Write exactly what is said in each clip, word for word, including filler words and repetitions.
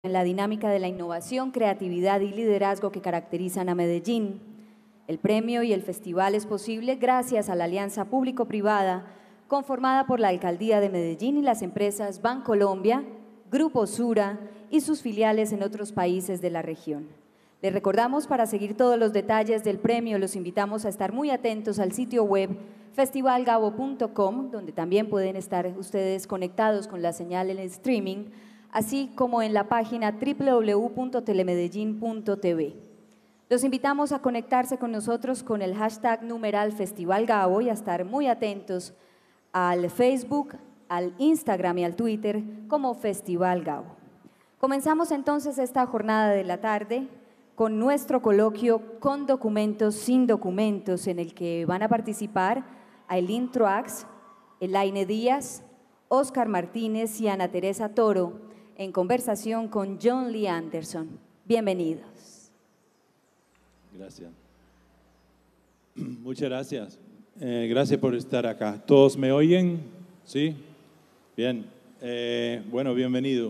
en la dinámica de la innovación, creatividad y liderazgo que caracterizan a Medellín. El premio y el festival es posible gracias a la alianza público-privada conformada por la Alcaldía de Medellín y las empresas Bancolombia, Grupo Sura y sus filiales en otros países de la región. Les recordamos, para seguir todos los detalles del premio, los invitamos a estar muy atentos al sitio web festival gabo punto com, donde también pueden estar ustedes conectados con la señal en streaming, así como en la página doble u doble u doble u punto telemedellín punto t v. Los invitamos a conectarse con nosotros con el hashtag numeral Festival Gabo y a estar muy atentos al Facebook, al Instagram y al Twitter como Festival Gabo. Comenzamos entonces esta jornada de la tarde con nuestro coloquio Con documentos, sin documentos, en el que van a participar Ailín Truax, Elaine Díaz, Óscar Martínez y Ana Teresa Toro, en conversación con John Lee Anderson. Bienvenidos. Gracias. Muchas gracias. Eh, gracias por estar acá. ¿Todos me oyen? ¿Sí? Bien. Eh, bueno, bienvenido.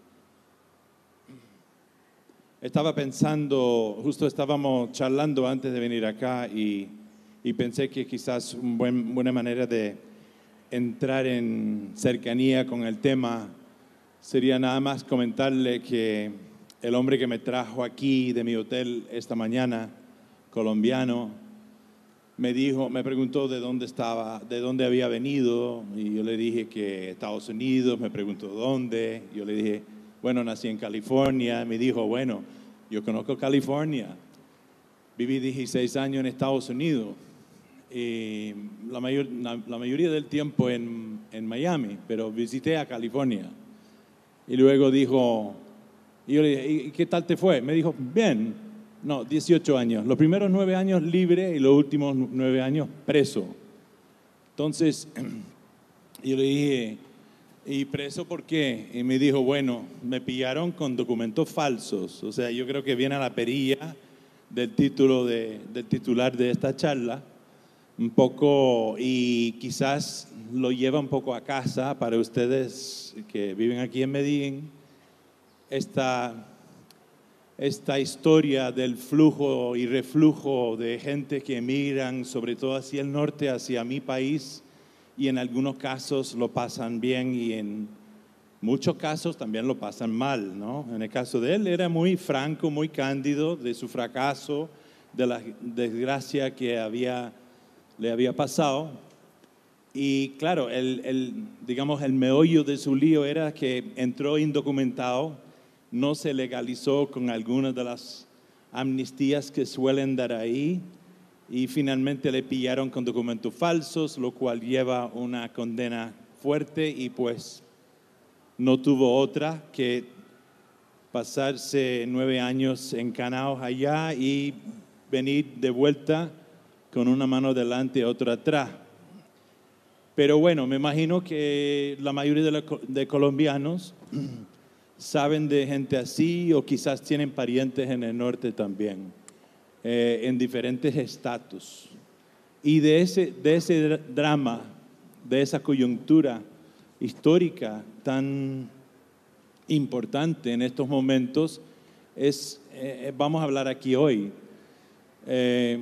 Estaba pensando, justo estábamos charlando antes de venir acá y, y pensé que quizás una buen, buena manera de entrar en cercanía con el tema sería nada más comentarle que el hombre que me trajo aquí de mi hotel esta mañana, colombiano, me dijo, me preguntó de dónde estaba, de dónde había venido, y yo le dije que Estados Unidos. Me preguntó dónde, yo le dije, bueno, nací en California. Me dijo, bueno, yo conozco California, viví dieciséis años en Estados Unidos, y la, mayor, la, la mayoría del tiempo en, en Miami, pero visité a California. Y luego dijo, y yo le dije, ¿y qué tal te fue? Me dijo, bien, no, dieciocho años, los primeros nueve años libre y los últimos nueve años preso. Entonces, yo le dije, ¿y preso por qué? Y me dijo, bueno, me pillaron con documentos falsos. O sea, yo creo que viene a la perilla del título de, del titular de esta charla, un poco, y quizás lo lleva un poco a casa para ustedes que viven aquí en Medellín, esta, esta historia del flujo y reflujo de gente que emigran, sobre todo hacia el norte, hacia mi país, y en algunos casos lo pasan bien y en muchos casos también lo pasan mal, ¿no? En el caso de él era muy franco, muy cándido de su fracaso, de la desgracia que había, le había pasado. Y claro, el, el, digamos, el meollo de su lío era que entró indocumentado, no se legalizó con algunas de las amnistías que suelen dar ahí, y finalmente le pillaron con documentos falsos, lo cual lleva una condena fuerte, y pues no tuvo otra que pasarse nueve años encanados allá y venir de vuelta con una mano delante y otra atrás. Pero bueno, me imagino que la mayoría de, la, de colombianos saben de gente así, o quizás tienen parientes en el norte también, eh, en diferentes estatus. Y de ese, de ese drama, de esa coyuntura histórica tan importante en estos momentos, es, eh, vamos a hablar aquí hoy. Eh,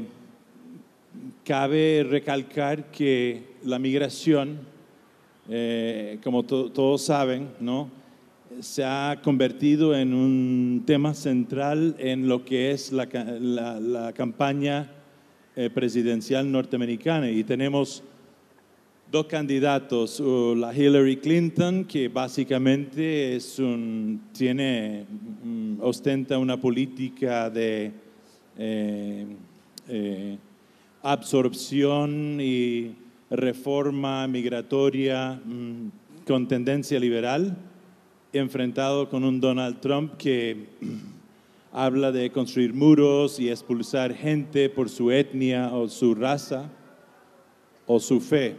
cabe recalcar que la migración, eh, como to todos saben, ¿no?, se ha convertido en un tema central en lo que es la, la, la campaña eh, presidencial norteamericana. Y tenemos dos candidatos, uh, la Hillary Clinton, que básicamente es un, tiene, um, ostenta una política de eh, eh, absorción y reforma migratoria um, con tendencia liberal, enfrentado con un Donald Trump que habla de construir muros y expulsar gente por su etnia o su raza o su fe.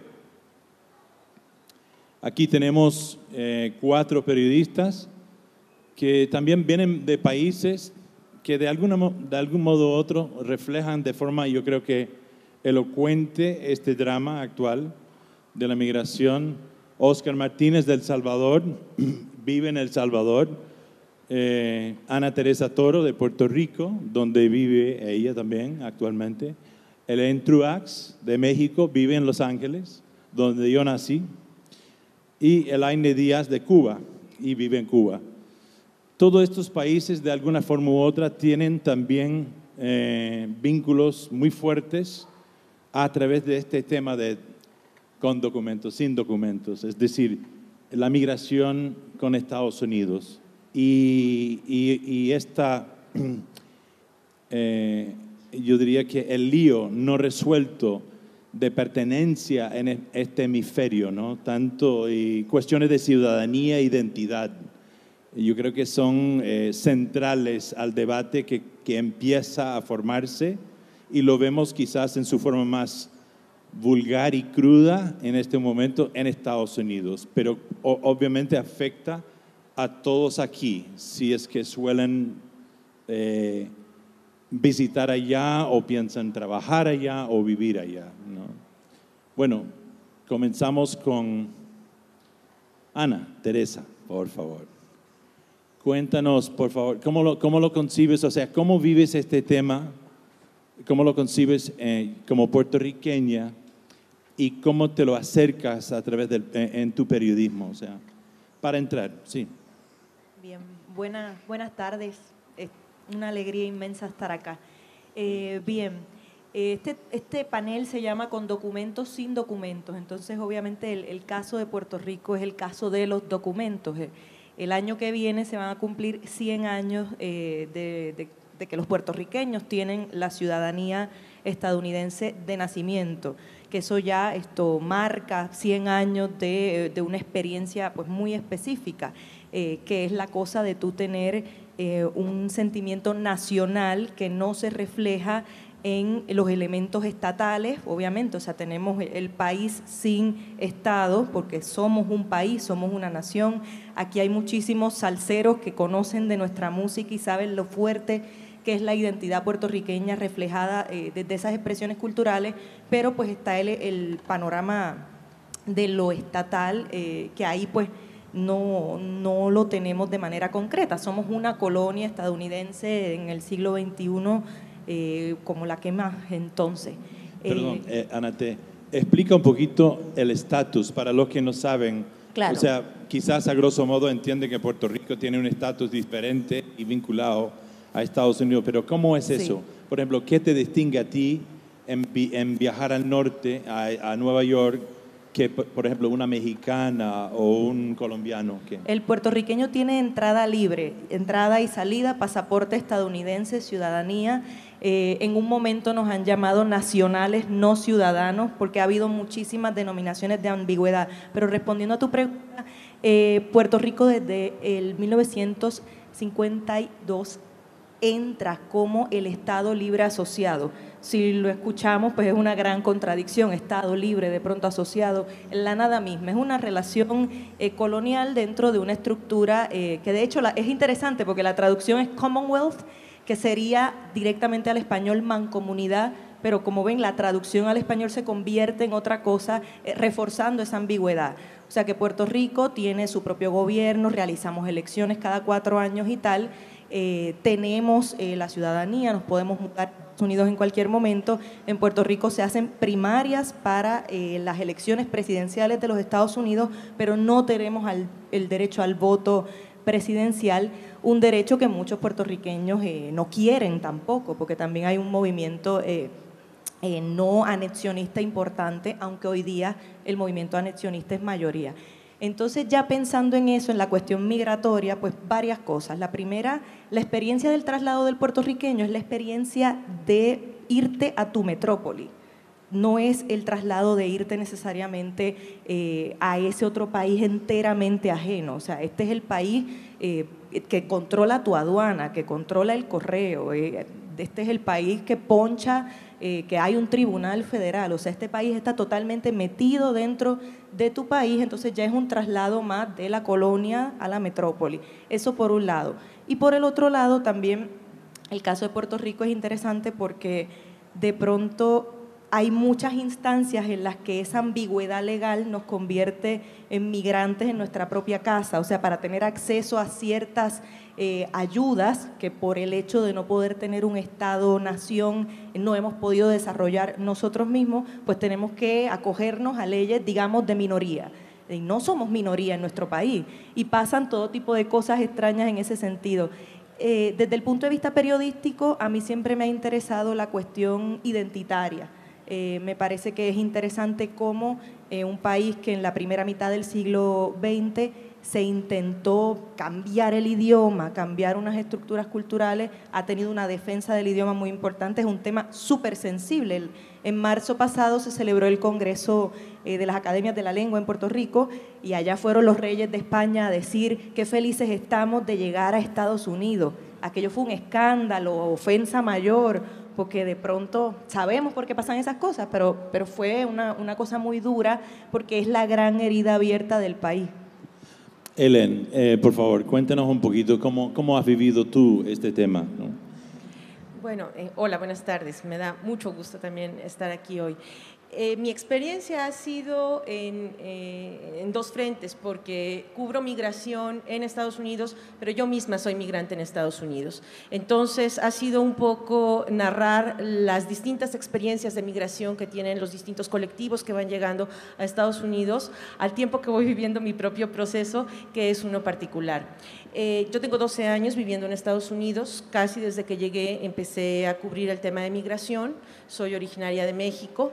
Aquí tenemos eh, cuatro periodistas que también vienen de países que de, alguna, de algún modo u otro reflejan de forma, yo creo que elocuente, este drama actual de la migración. Óscar Martínez de El Salvador, vive en El Salvador, eh, Ana Teresa Toro de Puerto Rico, donde vive ella también actualmente. Elaine Truax de México, vive en Los Ángeles, donde yo nací. Y Elaine Díaz de Cuba, y vive en Cuba. Todos estos países, de alguna forma u otra, tienen también eh, vínculos muy fuertes a través de este tema de con documentos, sin documentos, es decir, la migración con Estados Unidos. Y, y, y esta, eh, yo diría que el lío no resuelto de pertenencia en este hemisferio, ¿no? Tanto y cuestiones de ciudadanía e identidad, yo creo que son eh, centrales al debate que, que empieza a formarse, y lo vemos quizás en su forma más vulgar y cruda en este momento en Estados Unidos, pero o, obviamente afecta a todos aquí, si es que suelen eh, visitar allá o piensan trabajar allá o vivir allá, ¿no? Bueno, comenzamos con Ana Teresa, por favor. Cuéntanos, por favor, ¿cómo lo, cómo lo concibes? O sea, ¿cómo vives este tema? ¿Cómo lo concibes eh, como puertorriqueña? ¿Y cómo te lo acercas a través del, en tu periodismo? O sea, para entrar, sí. Bien, buena, buenas tardes. Es una alegría inmensa estar acá. Eh, bien, este, este panel se llama Con documentos sin documentos. Entonces, obviamente, el, el caso de Puerto Rico es el caso de los documentos. El año que viene se van a cumplir cien años eh, de, de, de que los puertorriqueños tienen la ciudadanía estadounidense de nacimiento, que eso ya esto marca cien años de, de una experiencia pues muy específica, eh, que es la cosa de tú tener eh, un sentimiento nacional que no se refleja en los elementos estatales, obviamente, o sea, tenemos el país sin Estado, porque somos un país, somos una nación. Aquí hay muchísimos salseros que conocen de nuestra música y saben lo fuerte que es la identidad puertorriqueña reflejada eh, desde esas expresiones culturales, pero pues está el, el panorama de lo estatal, eh, que ahí pues no, no lo tenemos de manera concreta. Somos una colonia estadounidense en el siglo veintiuno, eh, como la que más entonces. Perdón, eh, Ana, te explica un poquito el estatus para los que no saben. Claro. O sea, quizás a grosso modo entiende que Puerto Rico tiene un estatus diferente y vinculado a Estados Unidos, pero ¿cómo es eso? Sí. Por ejemplo, ¿qué te distingue a ti en, en viajar al norte, a, a Nueva York, que, por ejemplo, una mexicana o un colombiano? ¿Qué? El puertorriqueño tiene entrada libre, entrada y salida, pasaporte estadounidense, ciudadanía. Eh, en un momento nos han llamado nacionales no ciudadanos, porque ha habido muchísimas denominaciones de ambigüedad. Pero respondiendo a tu pregunta, eh, Puerto Rico desde el mil novecientos cincuenta y dos entra como el Estado libre asociado. Si lo escuchamos, pues es una gran contradicción, Estado libre de pronto asociado, en la nada misma. Es una relación eh, colonial dentro de una estructura eh, que de hecho la, es interesante porque la traducción es Commonwealth, que sería directamente al español mancomunidad, pero como ven, la traducción al español se convierte en otra cosa, eh, reforzando esa ambigüedad. O sea que Puerto Rico tiene su propio gobierno, realizamos elecciones cada cuatro años y tal. Eh, tenemos eh, la ciudadanía, nos podemos mudar a Estados Unidos en cualquier momento. En Puerto Rico se hacen primarias para eh, las elecciones presidenciales de los Estados Unidos, pero no tenemos al, el derecho al voto presidencial, un derecho que muchos puertorriqueños eh, no quieren tampoco, porque también hay un movimiento eh, eh, no anexionista importante, aunque hoy día el movimiento anexionista es mayoría. Entonces, ya pensando en eso, en la cuestión migratoria, pues varias cosas. La primera, la experiencia del traslado del puertorriqueño es la experiencia de irte a tu metrópoli. No es el traslado de irte necesariamente eh, a ese otro país enteramente ajeno. O sea, este es el país eh, que controla tu aduana, que controla el correo. Eh, este es el país que poncha, eh, que hay un tribunal federal. O sea, este país está totalmente metido dentro de tu país, entonces ya es un traslado más de la colonia a la metrópoli. Eso por un lado. Y por el otro lado también el caso de Puerto Rico es interesante porque de pronto hay muchas instancias en las que esa ambigüedad legal nos convierte en migrantes en nuestra propia casa, o sea, para tener acceso a ciertas eh, ayudas que por el hecho de no poder tener un Estado-nación no hemos podido desarrollar nosotros mismos, pues tenemos que acogernos a leyes, digamos, de minoría. Y no somos minoría en nuestro país y pasan todo tipo de cosas extrañas en ese sentido. Eh, desde el punto de vista periodístico, a mí siempre me ha interesado la cuestión identitaria. Eh, me parece que es interesante cómo eh, un país que en la primera mitad del siglo veinte se intentó cambiar el idioma, cambiar unas estructuras culturales, ha tenido una defensa del idioma muy importante, es un tema súper sensible. El, en marzo pasado se celebró el Congreso eh, de las Academias de la Lengua en Puerto Rico y allá fueron los reyes de España a decir qué felices estamos de llegar a Estados Unidos. Aquello fue un escándalo, ofensa mayor, porque de pronto sabemos por qué pasan esas cosas, pero, pero fue una, una cosa muy dura porque es la gran herida abierta del país. Helen, eh, por favor, cuéntanos un poquito cómo, cómo has vivido tú este tema, ¿no? Bueno, eh, hola, buenas tardes. Me da mucho gusto también estar aquí hoy. Eh, mi experiencia ha sido en, eh, en dos frentes, porque cubro migración en Estados Unidos, pero yo misma soy migrante en Estados Unidos. Entonces, ha sido un poco narrar las distintas experiencias de migración que tienen los distintos colectivos que van llegando a Estados Unidos, al tiempo que voy viviendo mi propio proceso, que es uno particular. Eh, yo tengo doce años viviendo en Estados Unidos, casi desde que llegué empecé a cubrir el tema de migración, soy originaria de México,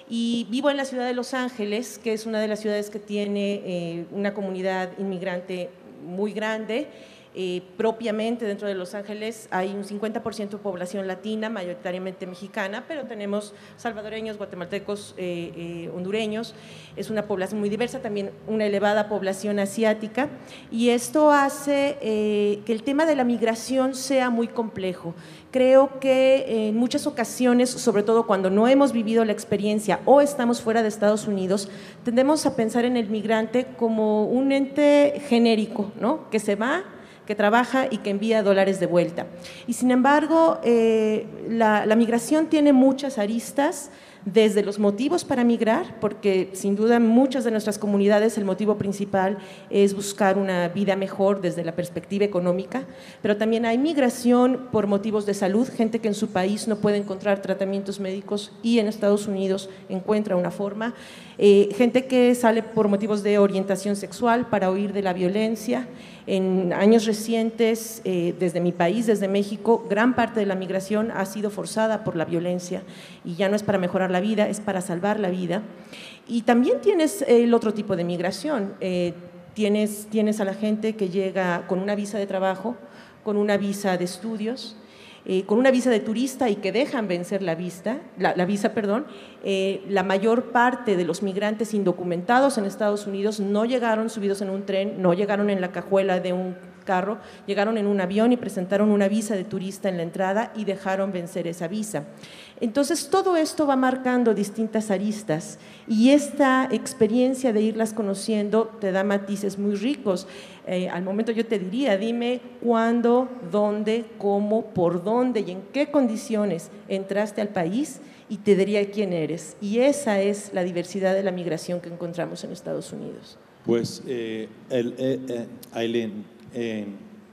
y vivo en la ciudad de Los Ángeles, que es una de las ciudades que tiene eh, una comunidad inmigrante muy grande. Eh, propiamente dentro de Los Ángeles hay un cincuenta por ciento de población latina, mayoritariamente mexicana, pero tenemos salvadoreños, guatemaltecos, eh, eh, hondureños. Es una población muy diversa, también una elevada población asiática, y esto hace eh, que el tema de la migración sea muy complejo. Creo que en muchas ocasiones, sobre todo cuando no hemos vivido la experiencia o estamos fuera de Estados Unidos, tendemos a pensar en el migrante como un ente genérico, ¿no? Que se va, que trabaja y que envía dólares de vuelta. Y sin embargo, eh, la, la migración tiene muchas aristas, desde los motivos para migrar, porque sin duda en muchas de nuestras comunidades el motivo principal es buscar una vida mejor desde la perspectiva económica, pero también hay migración por motivos de salud, gente que en su país no puede encontrar tratamientos médicos y en Estados Unidos encuentra una forma, eh, gente que sale por motivos de orientación sexual para huir de la violencia. En años recientes, eh, desde mi país, desde México, gran parte de la migración ha sido forzada por la violencia y ya no es para mejorar la vida, es para salvar la vida. Y también tienes el otro tipo de migración, eh, tienes, tienes a la gente que llega con una visa de trabajo, con una visa de estudios, eh, con una visa de turista y que dejan vencer la, vista, la, la visa. Perdón. Eh, la mayor parte de los migrantes indocumentados en Estados Unidos no llegaron subidos en un tren, no llegaron en la cajuela de un carro, llegaron en un avión y presentaron una visa de turista en la entrada y dejaron vencer esa visa. Entonces, todo esto va marcando distintas aristas y esta experiencia de irlas conociendo te da matices muy ricos. Eh, al momento yo te diría, dime cuándo, dónde, cómo, por dónde y en qué condiciones entraste al país y te diría quién eres. Y esa es la diversidad de la migración que encontramos en Estados Unidos. Pues, eh, el, eh, eh, Aileen, eh,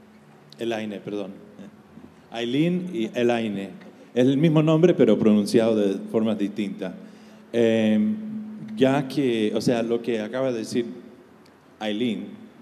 Elaine, perdón. Aileen y Elaine. Es el mismo nombre, pero pronunciado de formas distintas. Eh, ya que, o sea, lo que acaba de decir Aileen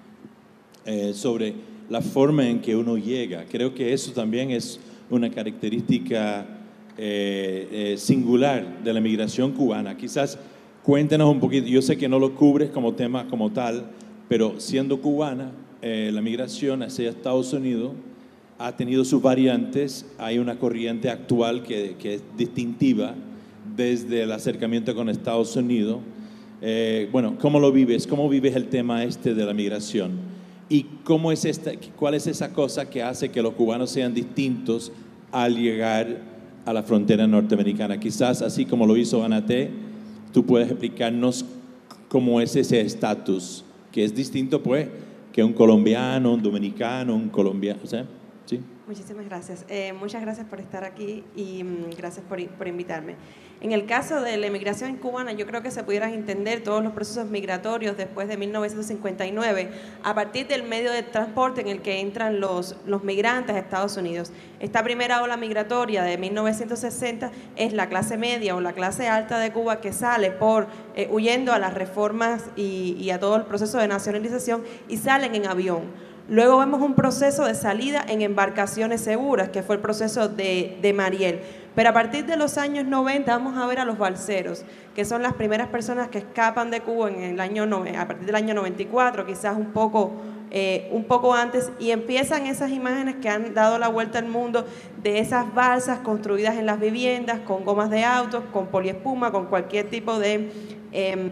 eh, sobre la forma en que uno llega, creo que eso también es una característica eh, eh, singular de la migración cubana. Quizás cuéntenos un poquito, yo sé que no lo cubres como tema como tal, pero siendo cubana, eh, la migración hacia Estados Unidos ha tenido sus variantes. Hay una corriente actual que, que es distintiva desde el acercamiento con Estados Unidos. Eh, bueno, ¿cómo lo vives? ¿Cómo vives el tema este de la migración? ¿Y cómo es esta, cuál es esa cosa que hace que los cubanos sean distintos al llegar a la frontera norteamericana? Quizás así como lo hizo Anate, tú puedes explicarnos cómo es ese estatus, que es distinto pues que un colombiano, un dominicano, un colombiano, ¿sí? Sí. Muchísimas gracias. Eh, muchas gracias por estar aquí y mm, gracias por, por invitarme. En el caso de la emigración cubana, yo creo que se pudieran entender todos los procesos migratorios después de mil novecientos cincuenta y nueve, a partir del medio de transporte en el que entran los, los migrantes a Estados Unidos. Esta primera ola migratoria de mil novecientos sesenta es la clase media o la clase alta de Cuba que sale por eh, huyendo a las reformas y, y a todo el proceso de nacionalización y salen en avión. Luego vemos un proceso de salida en embarcaciones seguras, que fue el proceso de, de Mariel. Pero a partir de los años noventa vamos a ver a los balseros, que son las primeras personas que escapan de Cuba en el año, a partir del año noventa y cuatro, quizás un poco, eh, un poco antes, y empiezan esas imágenes que han dado la vuelta al mundo de esas balsas construidas en las viviendas, con gomas de autos, con poliespuma, con cualquier tipo de, eh,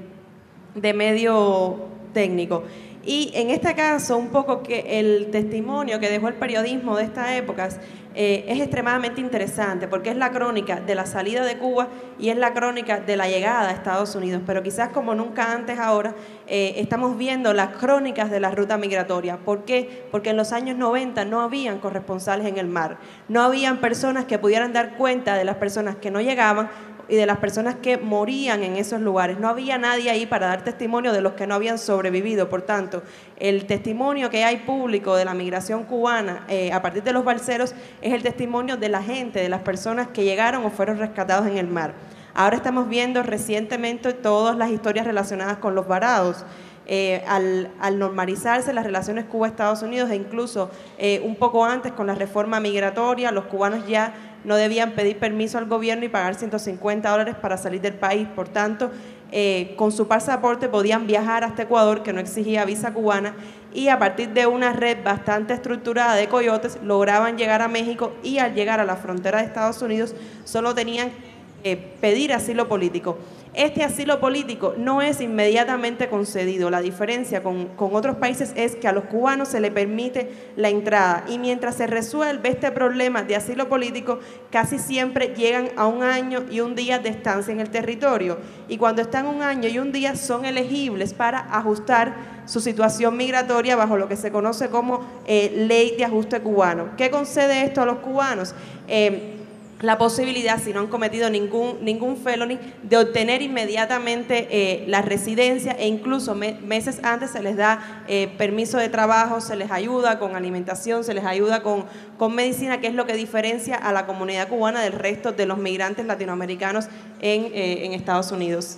de medio técnico. Y en este caso, un poco que el testimonio que dejó el periodismo de estas épocas eh, es extremadamente interesante, porque es la crónica de la salida de Cuba y es la crónica de la llegada a Estados Unidos. Pero quizás como nunca antes ahora, eh, estamos viendo las crónicas de la ruta migratoria. ¿Por qué? Porque en los años noventa no habían corresponsales en el mar, no habían personas que pudieran dar cuenta de las personas que no llegaban y de las personas que morían en esos lugares. No había nadie ahí para dar testimonio de los que no habían sobrevivido. Por tanto, el testimonio que hay público de la migración cubana eh, a partir de los balseros es el testimonio de la gente, de las personas que llegaron o fueron rescatados en el mar. Ahora estamos viendo recientemente todas las historias relacionadas con los varados. Eh, al, al normalizarse las relaciones Cuba-Estados Unidos e incluso eh, un poco antes con la reforma migratoria, los cubanos ya no debían pedir permiso al gobierno y pagar ciento cincuenta dólares para salir del país. Por tanto, eh, con su pasaporte podían viajar hasta Ecuador, que no exigía visa cubana, y a partir de una red bastante estructurada de coyotes lograban llegar a México y al llegar a la frontera de Estados Unidos solo tenían que eh, pedir asilo político. Este asilo político no es inmediatamente concedido. La diferencia con, con otros países es que a los cubanos se les permite la entrada y mientras se resuelve este problema de asilo político, casi siempre llegan a un año y un día de estancia en el territorio. Y cuando están un año y un día son elegibles para ajustar su situación migratoria bajo lo que se conoce como eh, ley de ajuste cubano. ¿Qué concede esto a los cubanos? Eh, la posibilidad, si no han cometido ningún, ningún felony, de obtener inmediatamente eh, la residencia e incluso me, meses antes se les da eh, permiso de trabajo, se les ayuda con alimentación, se les ayuda con, con medicina, que es lo que diferencia a la comunidad cubana del resto de los migrantes latinoamericanos en, eh, en Estados Unidos.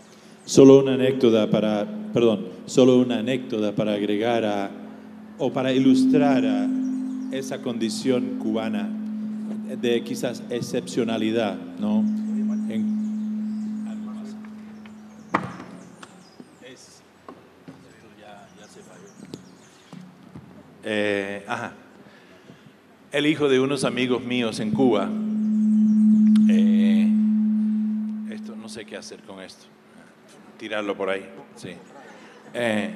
Solo una anécdota para, perdón, solo una anécdota para agregar a, o para ilustrar a esa condición cubana de quizás excepcionalidad, ¿no? En, es, ya, ya se falló. Eh, ajá. El hijo de unos amigos míos en Cuba, eh, esto no sé qué hacer con esto, tirarlo por ahí, sí. Eh,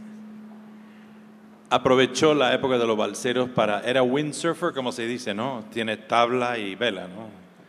aprovechó la época de los balseros para, era windsurfer, como se dice, ¿no? Tiene tabla y vela, ¿no?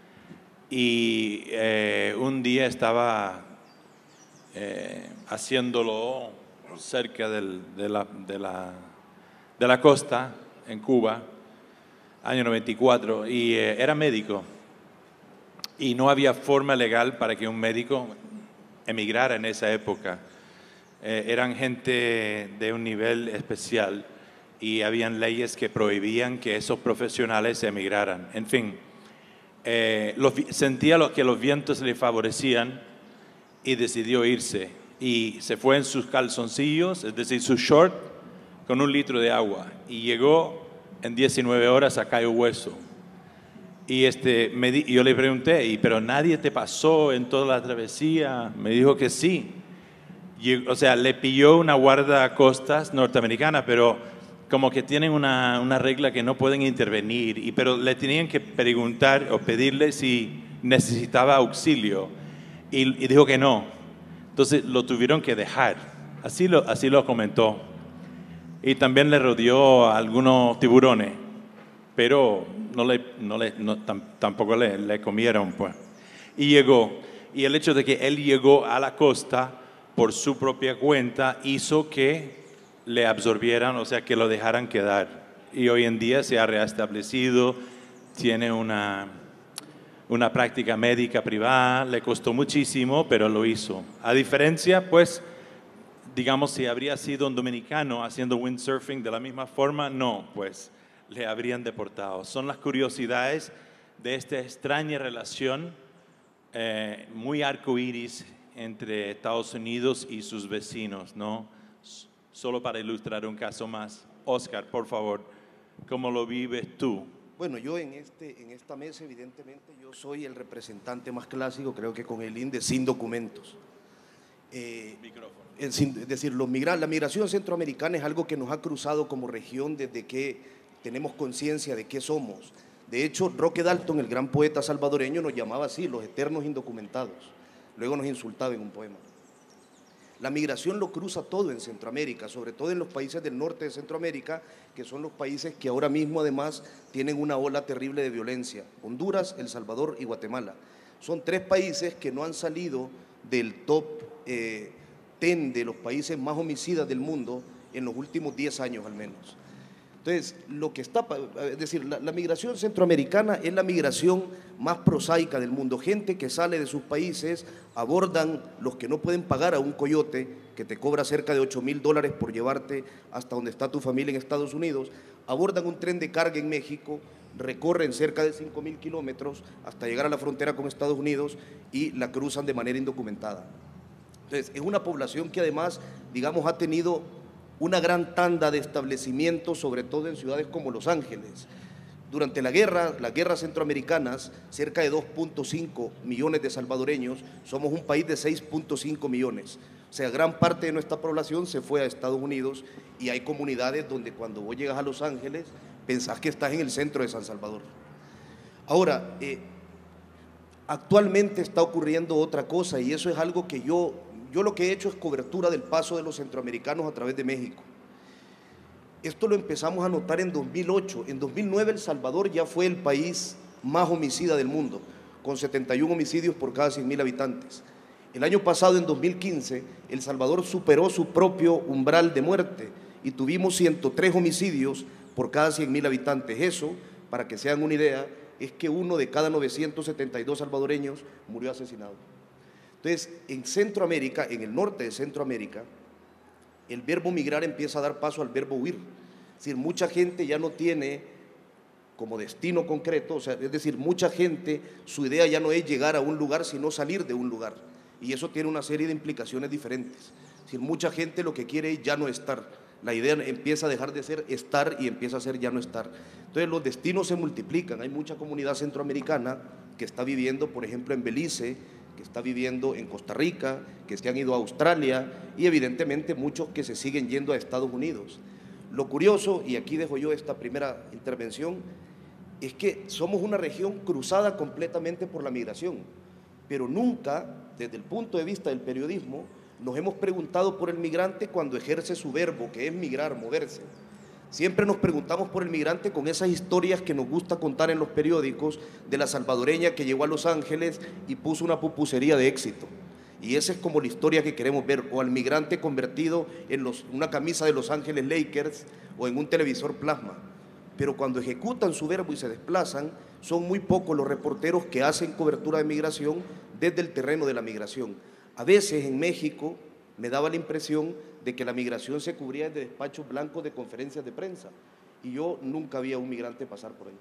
Y eh, un día estaba eh, haciéndolo cerca del, de, la, de, la, de la costa, en Cuba, año noventa y cuatro, y eh, era médico. Y no había forma legal para que un médico emigrara en esa época. Eh, eran gente de un nivel especial y habían leyes que prohibían que esos profesionales emigraran. En fin, eh, los, sentía lo, que los vientos le favorecían y decidió irse. Y se fue en sus calzoncillos, es decir, su short, con un litro de agua. Y llegó en diecinueve horas a Cayo Hueso. Y este, me di, yo le pregunté, ¿y, pero nadie te pasó en toda la travesía? Me dijo que sí. Y, o sea, le pilló una guardacostas norteamericana, pero como que tienen una, una regla que no pueden intervenir, y, pero le tenían que preguntar o pedirle si necesitaba auxilio, y, y dijo que no. Entonces lo tuvieron que dejar, así lo, así lo comentó. Y también le rodeó a algunos tiburones, pero no le, no le, no, tam, tampoco le, le comieron, pues. Y llegó, y el hecho de que él llegó a la costa por su propia cuenta hizo que le absorbieran, o sea, que lo dejaran quedar. y hoy en día se ha reestablecido, tiene una, una práctica médica privada, le costó muchísimo, pero lo hizo. A diferencia, pues, digamos, si habría sido un dominicano haciendo windsurfing de la misma forma, no, pues le habrían deportado. Son las curiosidades de esta extraña relación eh, muy arcoíris entre Estados Unidos y sus vecinos, ¿no? Solo para ilustrar un caso más. Oscar, por favor, ¿cómo lo vives tú? Bueno, yo en, este, en esta mesa, evidentemente, yo soy el representante más clásico, creo que con el I N D E, sin documentos. Eh, Micrófono. Es, es decir, los migra la migración centroamericana es algo que nos ha cruzado como región desde que tenemos conciencia de qué somos. De hecho, Roque Dalton, el gran poeta salvadoreño, nos llamaba así, los eternos indocumentados. Luego nos insultaba en un poema. La migración lo cruza todo en Centroamérica, sobre todo en los países del norte de Centroamérica, que son los países que ahora mismo además tienen una ola terrible de violencia. Honduras, El Salvador y Guatemala. Son tres países que no han salido del top eh, ten de los países más homicidas del mundo en los últimos diez años al menos. Entonces, lo que está, es decir, la, la migración centroamericana es la migración más prosaica del mundo. Gente que sale de sus países, abordan los que no pueden pagar a un coyote que te cobra cerca de ocho mil dólares por llevarte hasta donde está tu familia en Estados Unidos, abordan un tren de carga en México, recorren cerca de cinco mil kilómetros hasta llegar a la frontera con Estados Unidos y la cruzan de manera indocumentada. Entonces, es una población que además, digamos, ha tenido una gran tanda de establecimientos, sobre todo en ciudades como Los Ángeles. Durante la guerra, las guerras centroamericanas, cerca de dos punto cinco millones de salvadoreños, somos un país de seis punto cinco millones. O sea, gran parte de nuestra población se fue a Estados Unidos y hay comunidades donde cuando vos llegas a Los Ángeles, pensás que estás en el centro de San Salvador. Ahora, eh, actualmente está ocurriendo otra cosa y eso es algo que yo... Yo lo que he hecho es cobertura del paso de los centroamericanos a través de México. Esto lo empezamos a notar en dos mil ocho. En dos mil nueve El Salvador ya fue el país más homicida del mundo, con setenta y un homicidios por cada cien mil habitantes. El año pasado, en dos mil quince, El Salvador superó su propio umbral de muerte y tuvimos ciento tres homicidios por cada cien mil habitantes. Eso, para que se hagan una idea, es que uno de cada novecientos setenta y dos salvadoreños murió asesinado. Entonces, en Centroamérica, en el norte de Centroamérica, el verbo migrar empieza a dar paso al verbo huir. Es decir, mucha gente ya no tiene como destino concreto, o sea, es decir, mucha gente, su idea ya no es llegar a un lugar, sino salir de un lugar. Y eso tiene una serie de implicaciones diferentes. Es decir, mucha gente lo que quiere es ya no estar. La idea empieza a dejar de ser estar y empieza a ser ya no estar. Entonces, los destinos se multiplican. Hay mucha comunidad centroamericana que está viviendo, por ejemplo, en Belice, que está viviendo en Costa Rica, que se han ido a Australia y evidentemente muchos que se siguen yendo a Estados Unidos. Lo curioso, y aquí dejo yo esta primera intervención, es que somos una región cruzada completamente por la migración, pero nunca, desde el punto de vista del periodismo, nos hemos preguntado por el migrante cuando ejerce su verbo, que es migrar, moverse. Siempre nos preguntamos por el migrante con esas historias que nos gusta contar en los periódicos de la salvadoreña que llegó a Los Ángeles y puso una pupusería de éxito. Y esa es como la historia que queremos ver, o al migrante convertido en los, una camisa de Los Ángeles Lakers o en un televisor plasma. Pero cuando ejecutan su verbo y se desplazan, son muy pocos los reporteros que hacen cobertura de migración desde el terreno de la migración. A veces en México me daba la impresión de que la migración se cubría desde despachos blancos de conferencias de prensa y yo nunca vi a un migrante pasar por ahí.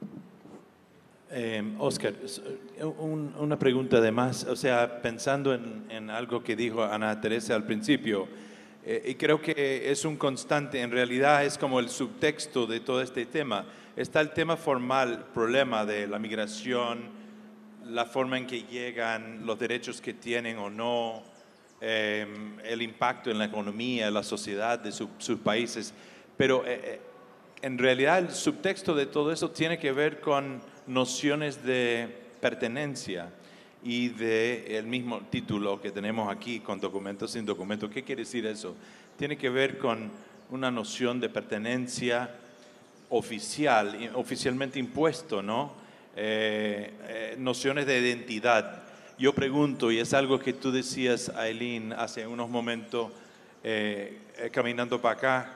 Eh, Oscar, un, una pregunta de más, o sea, pensando en, en algo que dijo Ana Teresa al principio, eh, y creo que es un constante, en realidad es como el subtexto de todo este tema. Está el tema formal, problema de la migración, la forma en que llegan, los derechos que tienen o no, Eh, el impacto en la economía, en la sociedad de su, sus países, pero eh, en realidad el subtexto de todo eso tiene que ver con nociones de pertenencia y de el mismo título que tenemos aquí con documentos sin documentos. ¿Qué quiere decir eso? Tiene que ver con una noción de pertenencia oficial, oficialmente impuesto, ¿no? Eh, eh, nociones de identidad. Yo pregunto, y es algo que tú decías, Aileen, hace unos momentos, eh, eh, caminando para acá,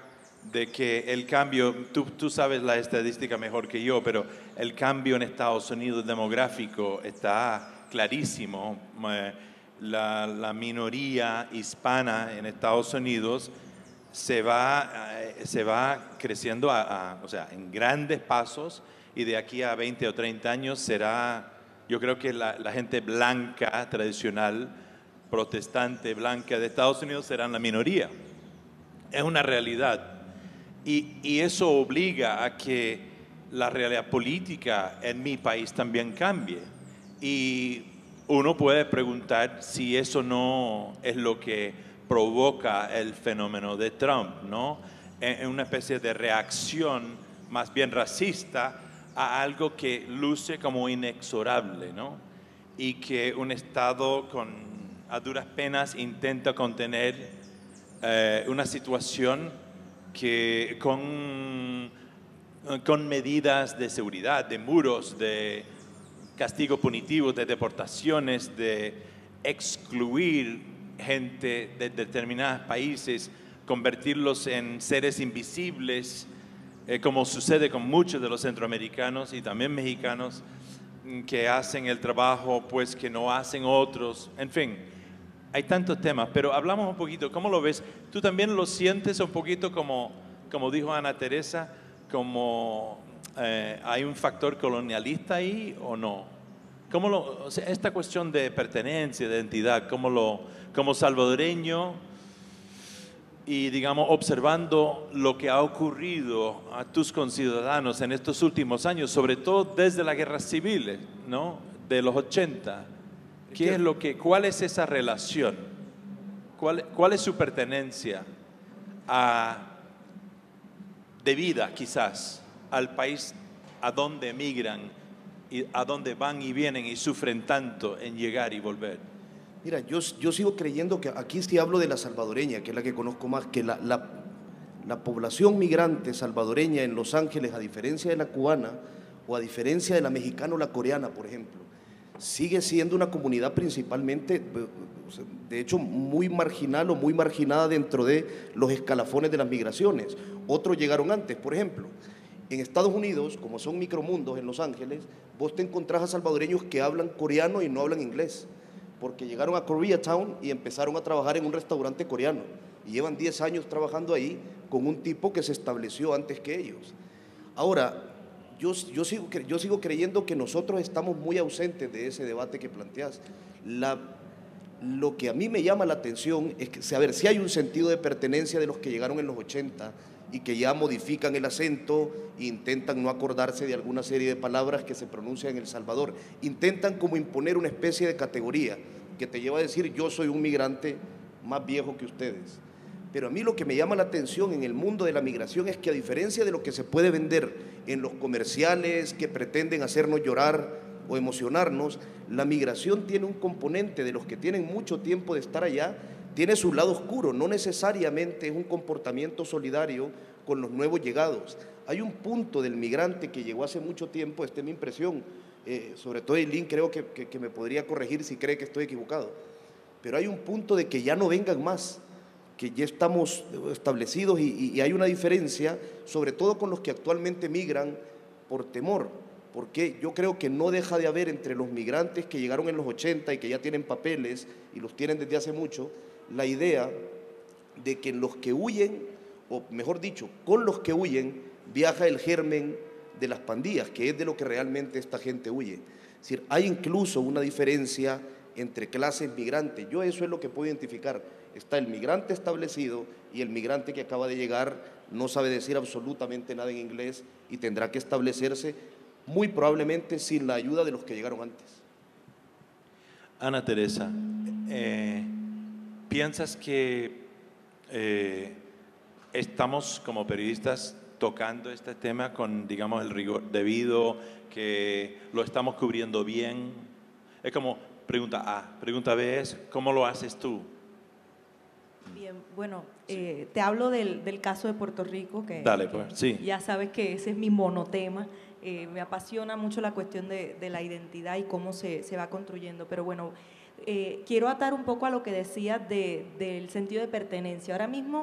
de que el cambio, tú, tú sabes la estadística mejor que yo, pero el cambio en Estados Unidos demográfico está clarísimo. La, la minoría hispana en Estados Unidos se va, se va creciendo a, a, o sea, en grandes pasos, y de aquí a veinte o treinta años será, yo creo que la, la gente blanca, tradicional, protestante, blanca de Estados Unidos serán la minoría. Es una realidad. Y, y eso obliga a que la realidad política en mi país también cambie. Y uno puede preguntar si eso no es lo que provoca el fenómeno de Trump, ¿no? En una especie de reacción más bien racista a algo que luce como inexorable, ¿no? Y que un Estado con, a duras penas intenta contener eh, una situación que con, con medidas de seguridad, de muros, de castigo punitivo, de deportaciones, de excluir gente de determinados países, convertirlos en seres invisibles, eh, como sucede con muchos de los centroamericanos y también mexicanos, que hacen el trabajo pues que no hacen otros. En fin, hay tantos temas, pero hablamos un poquito, ¿cómo lo ves? ¿Tú también lo sientes un poquito como, como dijo Ana Teresa, como eh, hay un factor colonialista ahí o no? ¿Cómo lo, o sea, esta cuestión de pertenencia, de identidad, cómo lo, como salvadoreño y digamos observando lo que ha ocurrido a tus conciudadanos en estos últimos años, sobre todo desde las guerras civiles, ¿no? De los ochenta, ¿qué es lo que, cuál es esa relación? ¿Cuál, cuál es su pertenencia a, de vida quizás al país a donde emigran y a donde van y vienen y sufren tanto en llegar y volver? Mira, yo, yo sigo creyendo que aquí sí hablo de la salvadoreña, que es la que conozco más, que la, la, la población migrante salvadoreña en Los Ángeles, a diferencia de la cubana o a diferencia de la mexicana o la coreana, por ejemplo, sigue siendo una comunidad principalmente, de hecho, muy marginal o muy marginada dentro de los escalafones de las migraciones. Otros llegaron antes, por ejemplo. En Estados Unidos, como son micromundos en Los Ángeles, vos te encontrás a salvadoreños que hablan coreano y no hablan inglés, porque llegaron a Koreatown y empezaron a trabajar en un restaurante coreano y llevan diez años trabajando ahí con un tipo que se estableció antes que ellos. Ahora, yo, yo, sigo, yo sigo creyendo que nosotros estamos muy ausentes de ese debate que planteas. La, lo que a mí me llama la atención es que, a ver, si hay un sentido de pertenencia de los que llegaron en los ochenta y que ya modifican el acento e intentan no acordarse de alguna serie de palabras que se pronuncian en El Salvador. Intentan como imponer una especie de categoría que te lleva a decir yo soy un migrante más viejo que ustedes. Pero a mí lo que me llama la atención en el mundo de la migración es que, a diferencia de lo que se puede vender en los comerciales que pretenden hacernos llorar o emocionarnos, la migración tiene un componente de los que tienen mucho tiempo de estar allá, tiene su lado oscuro, no necesariamente es un comportamiento solidario con los nuevos llegados. Hay un punto del migrante que llegó hace mucho tiempo, esta es mi impresión, eh, sobre todo Eileen creo que, que, que me podría corregir si cree que estoy equivocado, pero hay un punto de que ya no vengan más, que ya estamos establecidos y, y, y hay una diferencia, sobre todo con los que actualmente migran por temor, porque yo creo que no deja de haber entre los migrantes que llegaron en los ochenta y que ya tienen papeles y los tienen desde hace mucho, la idea de que los que huyen, o mejor dicho, con los que huyen, viaja el germen de las pandillas, que es de lo que realmente esta gente huye. Es decir, hay incluso una diferencia entre clases migrantes. Yo eso es lo que puedo identificar. Está el migrante establecido y el migrante que acaba de llegar, no sabe decir absolutamente nada en inglés y tendrá que establecerse muy probablemente sin la ayuda de los que llegaron antes. Ana Teresa, eh, ¿piensas que eh, estamos como periodistas tocando este tema con, digamos, el rigor debido, que lo estamos cubriendo bien? Es como pregunta A. Pregunta B es, ¿cómo lo haces tú? Bien, bueno, eh, te hablo del, del caso de Puerto Rico, que, Dale, pues, que sí. ya sabes que ese es mi monotema. Eh, me apasiona mucho la cuestión de, de la identidad y cómo se, se va construyendo, pero bueno, eh, quiero atar un poco a lo que decías de, del sentido de pertenencia. Ahora mismo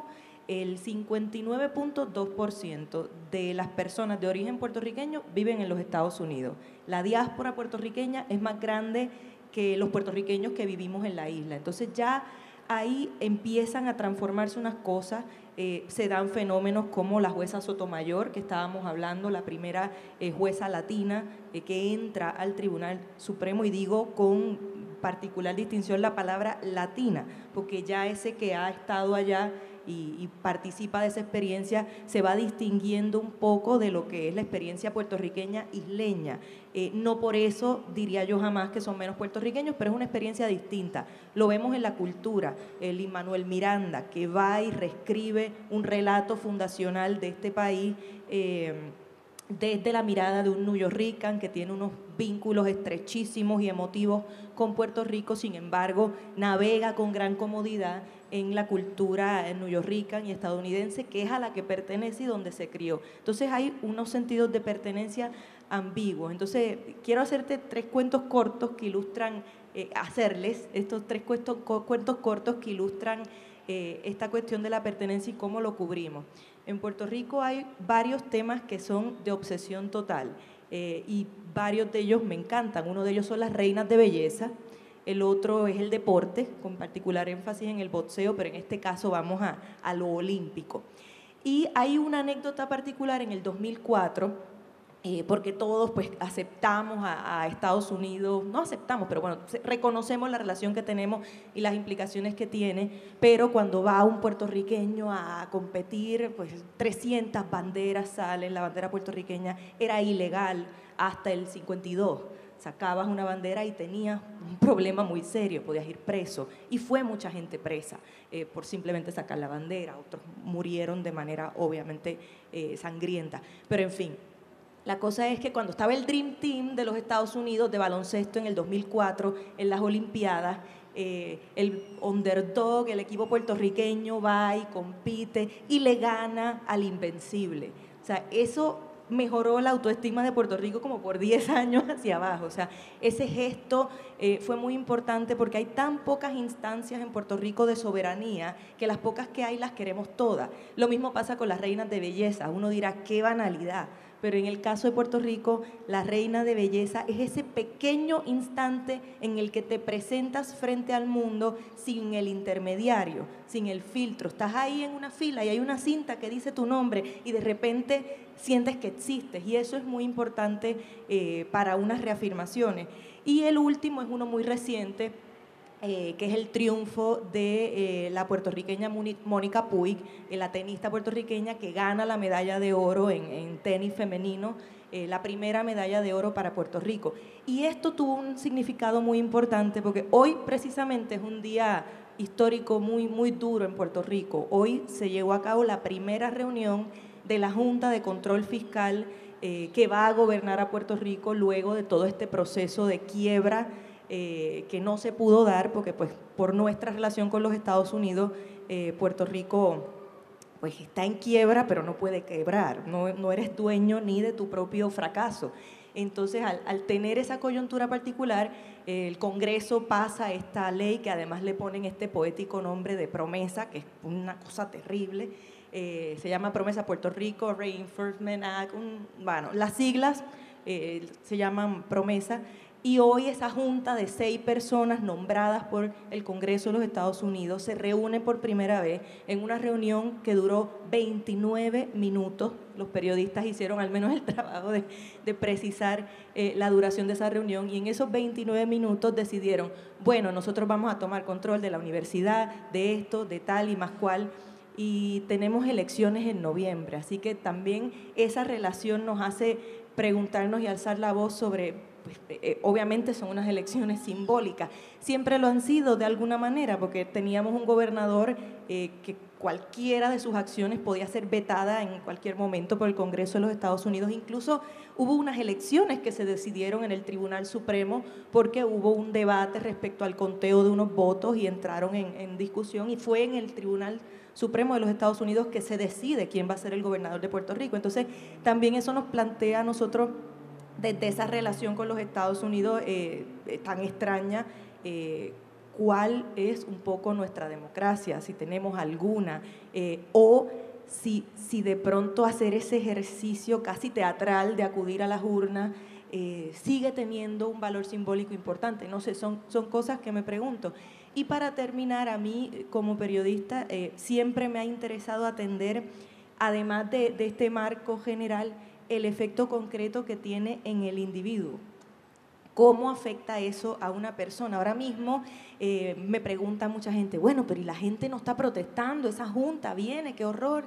el cincuenta y nueve punto dos por ciento de las personas de origen puertorriqueño viven en los Estados Unidos. La diáspora puertorriqueña es más grande que los puertorriqueños que vivimos en la isla. Entonces ya ahí empiezan a transformarse unas cosas, eh, se dan fenómenos como la jueza Sotomayor, que estábamos hablando, la primera eh, jueza latina eh, que entra al Tribunal Supremo, y digo con particular distinción la palabra latina, porque ya ese que ha estado allá y, y participa de esa experiencia se va distinguiendo un poco de lo que es la experiencia puertorriqueña isleña. Eh, no por eso diría yo jamás que son menos puertorriqueños, pero es una experiencia distinta. Lo vemos en la cultura. El Lin-Manuel Miranda, que va y reescribe un relato fundacional de este país eh, desde la mirada de un nuyorican que tiene unos vínculos estrechísimos y emotivos con Puerto Rico, sin embargo, navega con gran comodidad en la cultura nuyorican y estadounidense, que es a la que pertenece y donde se crió. Entonces hay unos sentidos de pertenencia ambiguos. Entonces quiero hacerte tres cuentos cortos que ilustran, eh, hacerles estos tres cuentos, cuentos cortos que ilustran eh, esta cuestión de la pertenencia y cómo lo cubrimos. En Puerto Rico hay varios temas que son de obsesión total eh, y varios de ellos me encantan. Uno de ellos son las reinas de belleza, el otro es el deporte, con particular énfasis en el boxeo, pero en este caso vamos a, a lo olímpico. Y hay una anécdota particular en el dos mil cuatro, Eh, porque todos pues aceptamos a, a Estados Unidos, no aceptamos, pero bueno, reconocemos la relación que tenemos y las implicaciones que tiene, pero cuando va un puertorriqueño a competir, pues trescientas banderas salen, la bandera puertorriqueña era ilegal hasta el cincuenta y dos, sacabas una bandera y tenías un problema muy serio, podías ir preso, y fue mucha gente presa eh, por simplemente sacar la bandera, otros murieron de manera obviamente eh, sangrienta, pero en fin. La cosa es que cuando estaba el Dream Team de los Estados Unidos de baloncesto en el dos mil cuatro, en las Olimpiadas, eh, el underdog, el equipo puertorriqueño va y compite y le gana al invencible. O sea, eso mejoró la autoestima de Puerto Rico como por diez años hacia abajo. O sea, ese gesto eh, fue muy importante porque hay tan pocas instancias en Puerto Rico de soberanía que las pocas que hay las queremos todas. Lo mismo pasa con las reinas de belleza. Uno dirá, qué banalidad. Pero en el caso de Puerto Rico, la reina de belleza es ese pequeño instante en el que te presentas frente al mundo sin el intermediario, sin el filtro. Estás ahí en una fila y hay una cinta que dice tu nombre y de repente sientes que existes, y eso es muy importante eh, para unas reafirmaciones. Y el último es uno muy reciente, Eh, que es el triunfo de eh, la puertorriqueña Mónica Puig, eh, la tenista puertorriqueña que gana la medalla de oro en, en tenis femenino, eh, la primera medalla de oro para Puerto Rico. Y esto tuvo un significado muy importante porque hoy precisamente es un día histórico muy, muy duro en Puerto Rico. Hoy se llevó a cabo la primera reunión de la Junta de Control Fiscal eh, que va a gobernar a Puerto Rico luego de todo este proceso de quiebra Eh, que no se pudo dar porque pues por nuestra relación con los Estados Unidos eh, Puerto Rico pues está en quiebra pero no puede quebrar, no, no eres dueño ni de tu propio fracaso. Entonces al, al tener esa coyuntura particular eh, el Congreso pasa esta ley que además le ponen este poético nombre de promesa, que es una cosa terrible, eh, se llama Promesa Puerto Rico Reinforcement Act, un, bueno, las siglas eh, se llaman promesa. Y hoy esa junta de seis personas nombradas por el Congreso de los Estados Unidos se reúne por primera vez en una reunión que duró veintinueve minutos. Los periodistas hicieron al menos el trabajo de, de precisar eh, la duración de esa reunión, y en esos veintinueve minutos decidieron, bueno, nosotros vamos a tomar control de la universidad, de esto, de tal y más cual, y tenemos elecciones en noviembre. Así que también esa relación nos hace preguntarnos y alzar la voz sobre... Pues, eh, obviamente son unas elecciones simbólicas, siempre lo han sido de alguna manera, porque teníamos un gobernador eh, que cualquiera de sus acciones podía ser vetada en cualquier momento por el Congreso de los Estados Unidos. Incluso hubo unas elecciones que se decidieron en el Tribunal Supremo porque hubo un debate respecto al conteo de unos votos y entraron en, en discusión, y fue en el Tribunal Supremo de los Estados Unidos que se decide quién va a ser el gobernador de Puerto Rico. Entonces también eso nos plantea a nosotros desde esa relación con los Estados Unidos eh, tan extraña, eh, cuál es un poco nuestra democracia, si tenemos alguna, eh, o si, si de pronto hacer ese ejercicio casi teatral de acudir a las urnas eh, sigue teniendo un valor simbólico importante. No sé, son, son cosas que me pregunto. Y para terminar, a mí como periodista eh, siempre me ha interesado atender, además de, de este marco general, el efecto concreto que tiene en el individuo. ¿Cómo afecta eso a una persona? Ahora mismo eh, me pregunta mucha gente, bueno, pero ¿y la gente no está protestando? Esa junta viene, qué horror.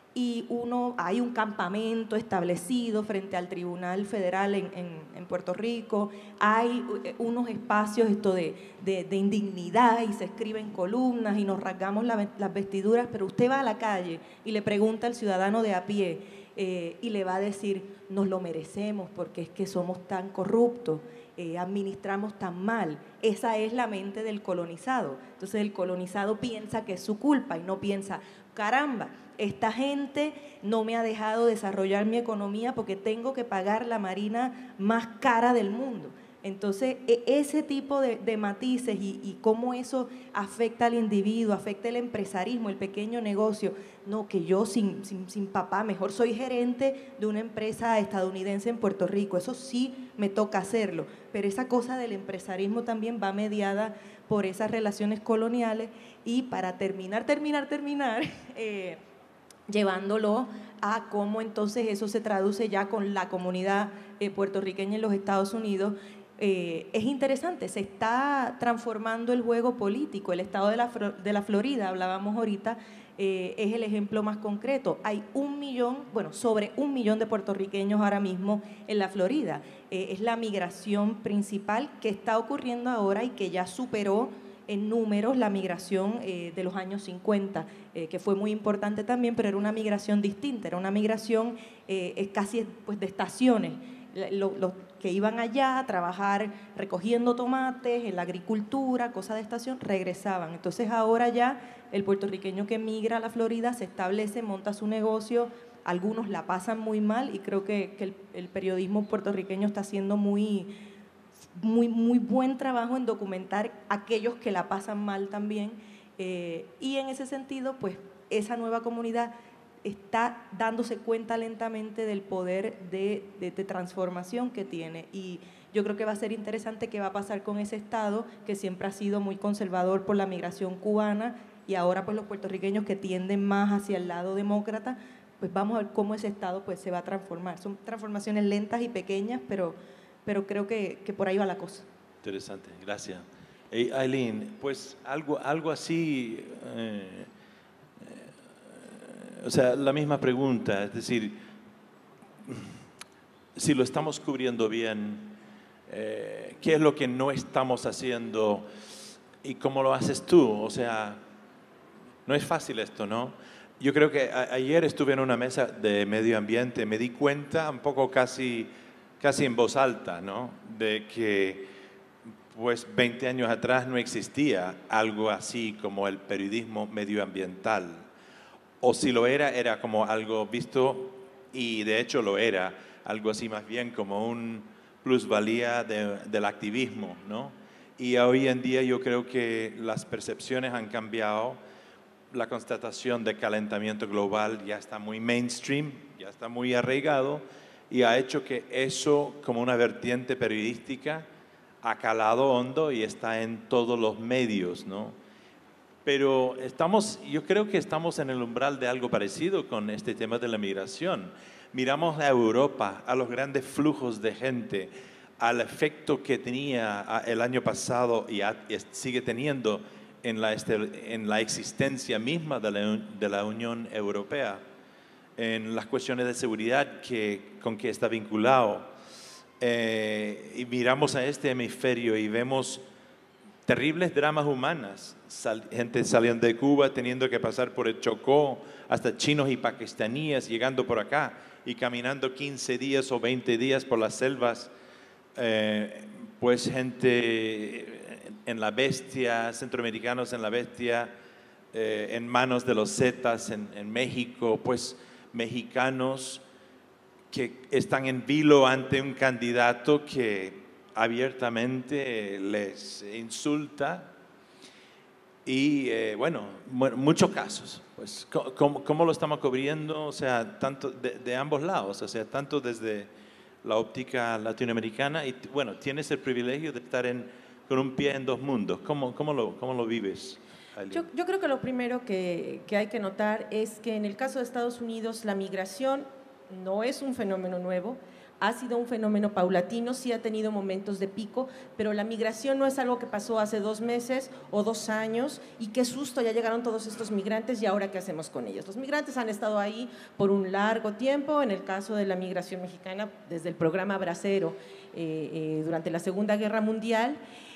Y uno, hay un campamento establecido frente al Tribunal Federal en, en, en Puerto Rico, hay unos espacios esto de, de, de indignidad y se escriben columnas y nos rasgamos la, las vestiduras, pero usted va a la calle y le pregunta al ciudadano de a pie eh, y le va a decir, nos lo merecemos porque es que somos tan corruptos. Eh, administramos tan mal. Esa es la mente del colonizado. Entonces el colonizado piensa que es su culpa y no piensa, caramba, esta gente no me ha dejado desarrollar mi economía porque tengo que pagar la marina más cara del mundo. Entonces, ese tipo de, de matices y, y cómo eso afecta al individuo, afecta el empresarismo, el pequeño negocio. No, que yo sin, sin, sin papá, mejor soy gerente de una empresa estadounidense en Puerto Rico. Eso sí me toca hacerlo. Pero esa cosa del empresarismo también va mediada por esas relaciones coloniales. Y para terminar, terminar, terminar, eh, llevándolo a cómo entonces eso se traduce ya con la comunidad eh, puertorriqueña en los Estados Unidos. Eh, es interesante, se está transformando el juego político. El estado de la, de la Florida, hablábamos ahorita, eh, es el ejemplo más concreto. Hay un millón, bueno, sobre un millón de puertorriqueños ahora mismo en la Florida. Eh, es la migración principal que está ocurriendo ahora y que ya superó en números la migración eh, de los años cincuenta, eh, que fue muy importante también, pero era una migración distinta, era una migración eh, casi pues, de estaciones. Los lo, que iban allá a trabajar recogiendo tomates, en la agricultura, cosas de estación, regresaban. Entonces ahora ya el puertorriqueño que migra a la Florida se establece, monta su negocio, algunos la pasan muy mal y creo que, que el, el periodismo puertorriqueño está haciendo muy, muy, muy buen trabajo en documentar aquellos que la pasan mal también. Eh, y en ese sentido, pues esa nueva comunidad está dándose cuenta lentamente del poder de, de, de transformación que tiene y yo creo que va a ser interesante qué va a pasar con ese estado que siempre ha sido muy conservador por la migración cubana y ahora pues los puertorriqueños que tienden más hacia el lado demócrata, pues vamos a ver cómo ese estado pues se va a transformar. Son transformaciones lentas y pequeñas, pero, pero creo que, que por ahí va la cosa. Interesante, gracias. Hey, Aileen, pues algo, algo así... Eh, O sea, la misma pregunta, es decir, si lo estamos cubriendo bien, eh, ¿qué es lo que no estamos haciendo y cómo lo haces tú? O sea, no es fácil esto, ¿no? Yo creo que a, ayer estuve en una mesa de medio ambiente, me di cuenta un poco casi, casi en voz alta, ¿no? De que pues veinte años atrás no existía algo así como el periodismo medioambiental. O si lo era, era como algo visto, y de hecho lo era, algo así más bien como un plusvalía de, del activismo, ¿no? Y hoy en día yo creo que las percepciones han cambiado, la constatación de calentamiento global ya está muy mainstream, ya está muy arraigado, y ha hecho que eso, como una vertiente periodística, ha calado hondo y está en todos los medios, ¿no? Pero estamos, yo creo que estamos en el umbral de algo parecido con este tema de la migración. Miramos a Europa, a los grandes flujos de gente, al efecto que tenía el año pasado y, a, y sigue teniendo en la, en la existencia misma de la, de la Unión Europea, en las cuestiones de seguridad que, con que está vinculado. Eh, y miramos a este hemisferio y vemos terribles dramas humanas, Sal, gente saliendo de Cuba teniendo que pasar por el Chocó, hasta chinos y pakistaníes llegando por acá y caminando quince días o veinte días por las selvas, eh, pues gente en la bestia, centroamericanos en la bestia, eh, en manos de los Zetas en, en México, pues mexicanos que están en vilo ante un candidato que abiertamente les insulta Y eh, bueno, mu- muchos casos. Pues, ¿cómo, ¿Cómo lo estamos cubriendo? O sea, tanto de, de ambos lados, o sea, tanto desde la óptica latinoamericana y, bueno, tienes el privilegio de estar en, con un pie en dos mundos. ¿Cómo, cómo, lo, cómo lo vives, Aileen? Yo, yo creo que lo primero que, que hay que notar es que en el caso de Estados Unidos la migración no es un fenómeno nuevo, ha sido un fenómeno paulatino, sí ha tenido momentos de pico, pero la migración no es algo que pasó hace dos meses o dos años y qué susto, ya llegaron todos estos migrantes y ahora qué hacemos con ellos. Los migrantes han estado ahí por un largo tiempo, en el caso de la migración mexicana, desde el programa Bracero eh, eh, durante la Segunda Guerra Mundial.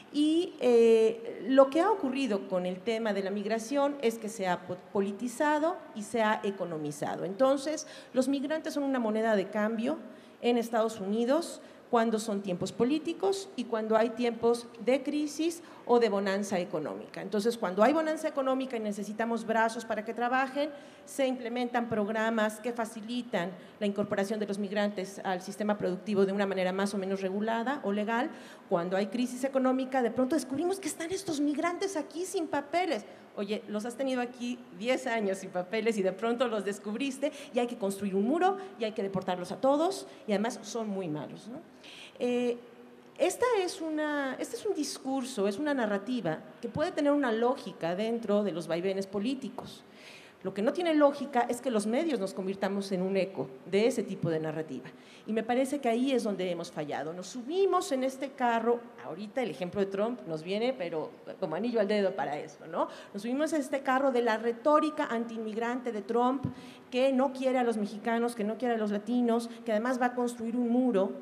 Y eh, lo que ha ocurrido con el tema de la migración es que se ha politizado y se ha economizado. Entonces, los migrantes son una moneda de cambio en Estados Unidos cuando son tiempos políticos y cuando hay tiempos de crisis o de bonanza económica. Entonces, cuando hay bonanza económica y necesitamos brazos para que trabajen, se implementan programas que facilitan la incorporación de los migrantes al sistema productivo de una manera más o menos regulada o legal. Cuando hay crisis económica, de pronto descubrimos que están estos migrantes aquí sin papeles. Oye, los has tenido aquí diez años sin papeles y de pronto los descubriste y hay que construir un muro y hay que deportarlos a todos y además son muy malos, ¿no? Eh, esta es una, este es un discurso, es una narrativa que puede tener una lógica dentro de los vaivenes políticos. Lo que no tiene lógica es que los medios nos convirtamos en un eco de ese tipo de narrativa. Y me parece que ahí es donde hemos fallado. Nos subimos en este carro, ahorita el ejemplo de Trump nos viene, pero como anillo al dedo para eso, ¿no? Nos subimos en este carro de la retórica antiinmigrante de Trump, que no quiere a los mexicanos, que no quiere a los latinos, que además va a construir un muro.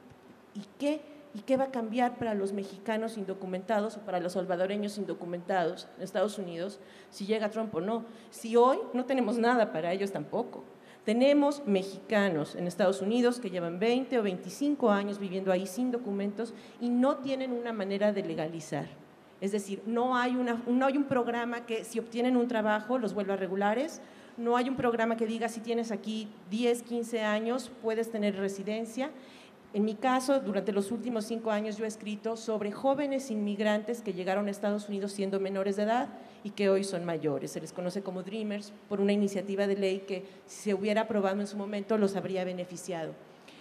¿Y qué? ¿Y qué va a cambiar para los mexicanos indocumentados o para los salvadoreños indocumentados en Estados Unidos si llega Trump o no? Si hoy no tenemos nada para ellos tampoco. Tenemos mexicanos en Estados Unidos que llevan veinte o veinticinco años viviendo ahí sin documentos y no tienen una manera de legalizar. Es decir, no hay, una, no hay un programa que si obtienen un trabajo los vuelva regulares, no hay un programa que diga si tienes aquí diez, quince años puedes tener residencia. En mi caso, durante los últimos cinco años yo he escrito sobre jóvenes inmigrantes que llegaron a Estados Unidos siendo menores de edad y que hoy son mayores. Se les conoce como Dreamers por una iniciativa de ley que si se hubiera aprobado en su momento los habría beneficiado.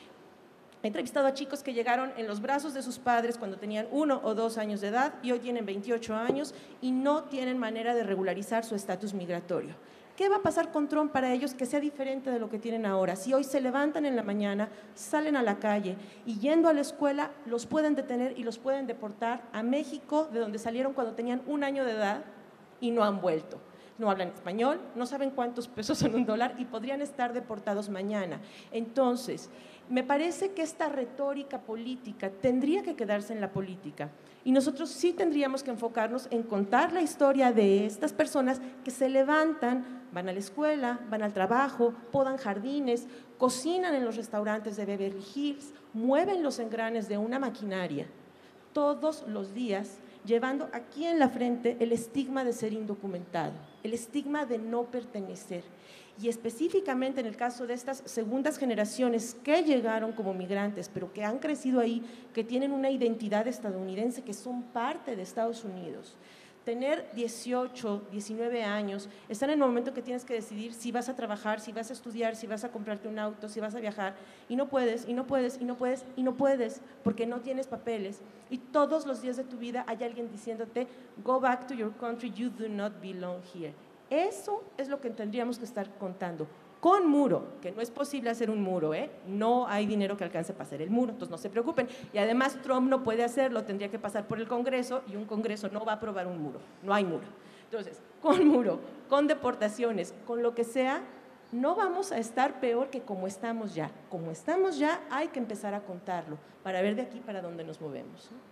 He entrevistado a chicos que llegaron en los brazos de sus padres cuando tenían uno o dos años de edad y hoy tienen veintiocho años y no tienen manera de regularizar su estatus migratorio. ¿Qué va a pasar con Trump para ellos que sea diferente de lo que tienen ahora? Si hoy se levantan en la mañana, salen a la calle y yendo a la escuela los pueden detener y los pueden deportar a México, de donde salieron cuando tenían un año de edad y no han vuelto. No hablan español, no saben cuántos pesos son un dólar y podrían estar deportados mañana. Entonces, me parece que esta retórica política tendría que quedarse en la política. Y nosotros sí tendríamos que enfocarnos en contar la historia de estas personas que se levantan, van a la escuela, van al trabajo, podan jardines, cocinan en los restaurantes de Beverly Hills, mueven los engranes de una maquinaria todos los días, llevando aquí en la frente el estigma de ser indocumentado, el estigma de no pertenecer. Y específicamente en el caso de estas segundas generaciones que llegaron como migrantes, pero que han crecido ahí, que tienen una identidad estadounidense, que son parte de Estados Unidos. Tener dieciocho, diecinueve años, están en el momento que tienes que decidir si vas a trabajar, si vas a estudiar, si vas a comprarte un auto, si vas a viajar, y no puedes, y no puedes, y no puedes, y no puedes, porque no tienes papeles. Y todos los días de tu vida hay alguien diciéndote, go back to your country, you do not belong here. Eso es lo que tendríamos que estar contando, con muro, que no es posible hacer un muro, ¿eh? No hay dinero que alcance para hacer el muro, entonces no se preocupen. Y además Trump no puede hacerlo, tendría que pasar por el Congreso y un Congreso no va a aprobar un muro, no hay muro. Entonces, con muro, con deportaciones, con lo que sea, no vamos a estar peor que como estamos ya. Como estamos ya, hay que empezar a contarlo para ver de aquí para dónde nos movemos, ¿no?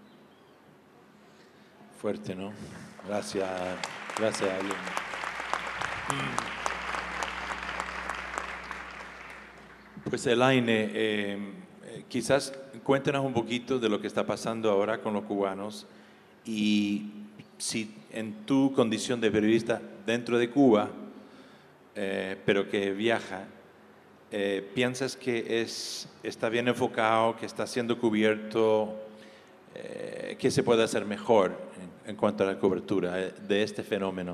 Fuerte, ¿no? Gracias, gracias, Aileen. Pues Elaine, eh, quizás cuéntenos un poquito de lo que está pasando ahora con los cubanos y si en tu condición de periodista dentro de Cuba, eh, pero que viaja, eh, ¿piensas que es, está bien enfocado, que está siendo cubierto eh, ¿qué se puede hacer mejor en, en cuanto a la cobertura de este fenómeno?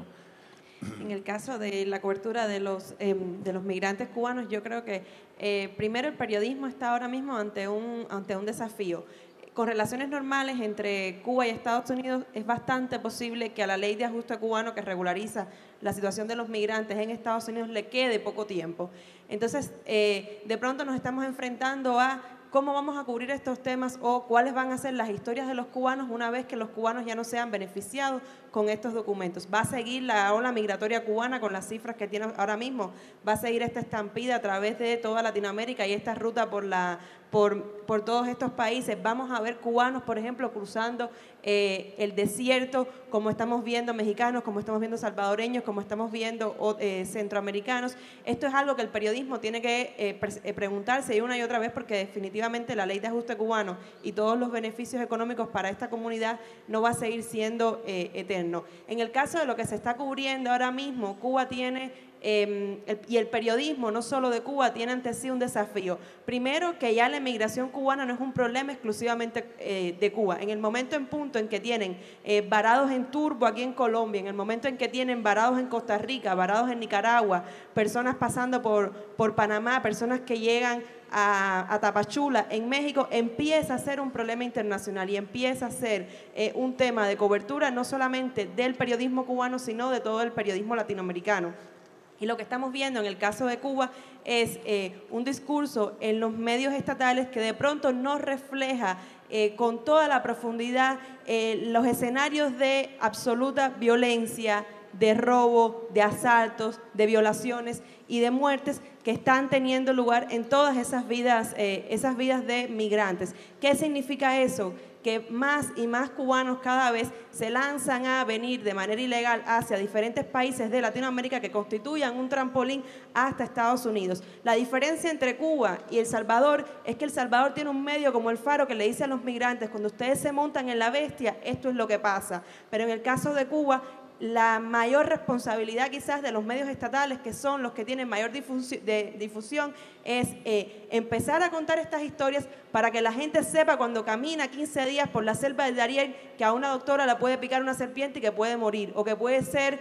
En el caso de la cobertura de los, eh, de los migrantes cubanos, yo creo que eh, primero el periodismo está ahora mismo ante un, ante un desafío. Con relaciones normales entre Cuba y Estados Unidos es bastante posible que a la ley de ajuste cubano que regulariza la situación de los migrantes en Estados Unidos le quede poco tiempo. Entonces, eh, de pronto nos estamos enfrentando a cómo vamos a cubrir estos temas o cuáles van a ser las historias de los cubanos una vez que los cubanos ya no sean beneficiados con estos documentos. ¿Va a seguir la ola migratoria cubana con las cifras que tiene ahora mismo? ¿Va a seguir esta estampida a través de toda Latinoamérica y esta ruta por, la, por, por todos estos países? ¿Vamos a ver cubanos, por ejemplo, cruzando eh, el desierto, como estamos viendo mexicanos, como estamos viendo salvadoreños, como estamos viendo eh, centroamericanos? Esto es algo que el periodismo tiene que eh, pre preguntarse una y otra vez, porque definitivamente la ley de ajuste cubano y todos los beneficios económicos para esta comunidad no va a seguir siendo eh, eterno. En el caso de lo que se está cubriendo ahora mismo, Cuba tiene, eh, el, y el periodismo no solo de Cuba, tiene ante sí un desafío. Primero, que ya la emigración cubana no es un problema exclusivamente eh, de Cuba. En el momento en punto en que tienen eh, varados en Turbo aquí en Colombia, en el momento en que tienen varados en Costa Rica, varados en Nicaragua, personas pasando por, por Panamá, personas que llegan A, a Tapachula, en México, empieza a ser un problema internacional y empieza a ser eh, un tema de cobertura no solamente del periodismo cubano, sino de todo el periodismo latinoamericano. Y lo que estamos viendo en el caso de Cuba es eh, un discurso en los medios estatales que de pronto no refleja eh, con toda la profundidad eh, los escenarios de absoluta violencia, de robo, de asaltos, de violaciones y de muertes que están teniendo lugar en todas esas vidas, eh, esas vidas de migrantes. ¿Qué significa eso? Que más y más cubanos cada vez se lanzan a venir de manera ilegal hacia diferentes países de Latinoamérica que constituyan un trampolín hasta Estados Unidos. La diferencia entre Cuba y El Salvador es que El Salvador tiene un medio como el Faro que le dice a los migrantes: cuando ustedes se montan en la bestia, esto es lo que pasa. Pero en el caso de Cuba, la mayor responsabilidad quizás de los medios estatales, que son los que tienen mayor difusión, de, difusión es eh, empezar a contar estas historias para que la gente sepa cuando camina quince días por la selva del Darién que a una doctora la puede picar una serpiente y que puede morir, o que puede ser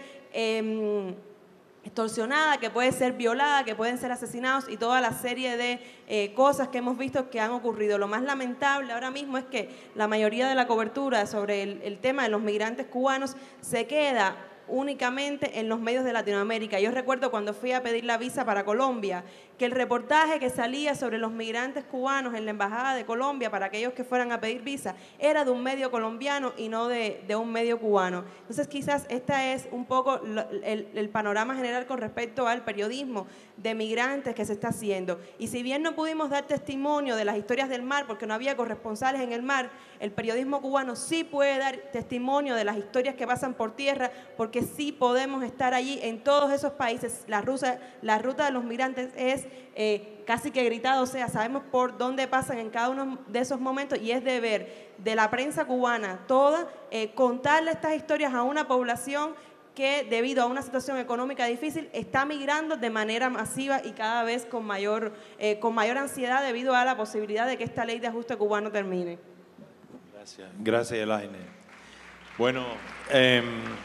eh, extorsionada, que puede ser violada, que pueden ser asesinados y toda la serie de eh, cosas que hemos visto que han ocurrido. Lo más lamentable ahora mismo es que la mayoría de la cobertura sobre el, el tema de los migrantes cubanos se queda únicamente en los medios de Latinoamérica. Yo recuerdo cuando fui a pedir la visa para Colombia, que el reportaje que salía sobre los migrantes cubanos en la Embajada de Colombia para aquellos que fueran a pedir visa era de un medio colombiano y no de, de un medio cubano. Entonces quizás esta es un poco lo, el, el panorama general con respecto al periodismo de migrantes que se está haciendo. Y si bien no pudimos dar testimonio de las historias del mar porque no había corresponsales en el mar, el periodismo cubano sí puede dar testimonio de las historias que pasan por tierra, porque sí podemos estar allí en todos esos países. La ruta, la ruta de los migrantes es eh, casi que gritado, o sea, sabemos por dónde pasan en cada uno de esos momentos, y es deber de la prensa cubana toda eh, contarle estas historias a una población que debido a una situación económica difícil está migrando de manera masiva y cada vez con mayor, eh, con mayor ansiedad debido a la posibilidad de que esta ley de ajuste cubano termine. Gracias, gracias Elaine. Bueno, eh,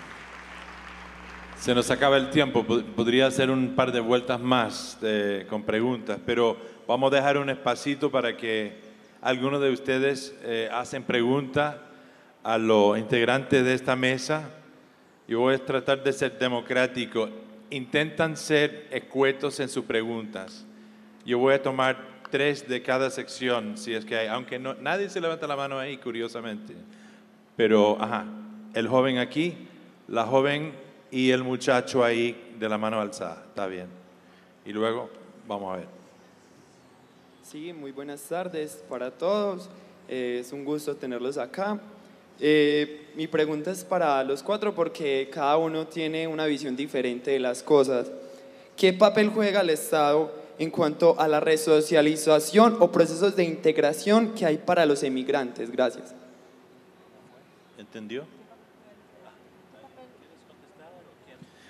se nos acaba el tiempo, podría hacer un par de vueltas más eh, con preguntas, pero vamos a dejar un espacito para que algunos de ustedes eh, hacen preguntas a los integrantes de esta mesa. Yo voy a tratar de ser democrático. Intentan ser escuetos en sus preguntas. Yo voy a tomar tres de cada sección, si es que hay, aunque no, nadie se levanta la mano ahí, curiosamente. Pero, ajá, el joven aquí, la joven y el muchacho ahí de la mano alzada, está bien. Y luego, vamos a ver. Sí, muy buenas tardes para todos. Eh, es un gusto tenerlos acá. Eh, mi pregunta es para los cuatro porque cada uno tiene una visión diferente de las cosas. ¿Qué papel juega el Estado en cuanto a la resocialización o procesos de integración que hay para los emigrantes? Gracias. ¿Entendió?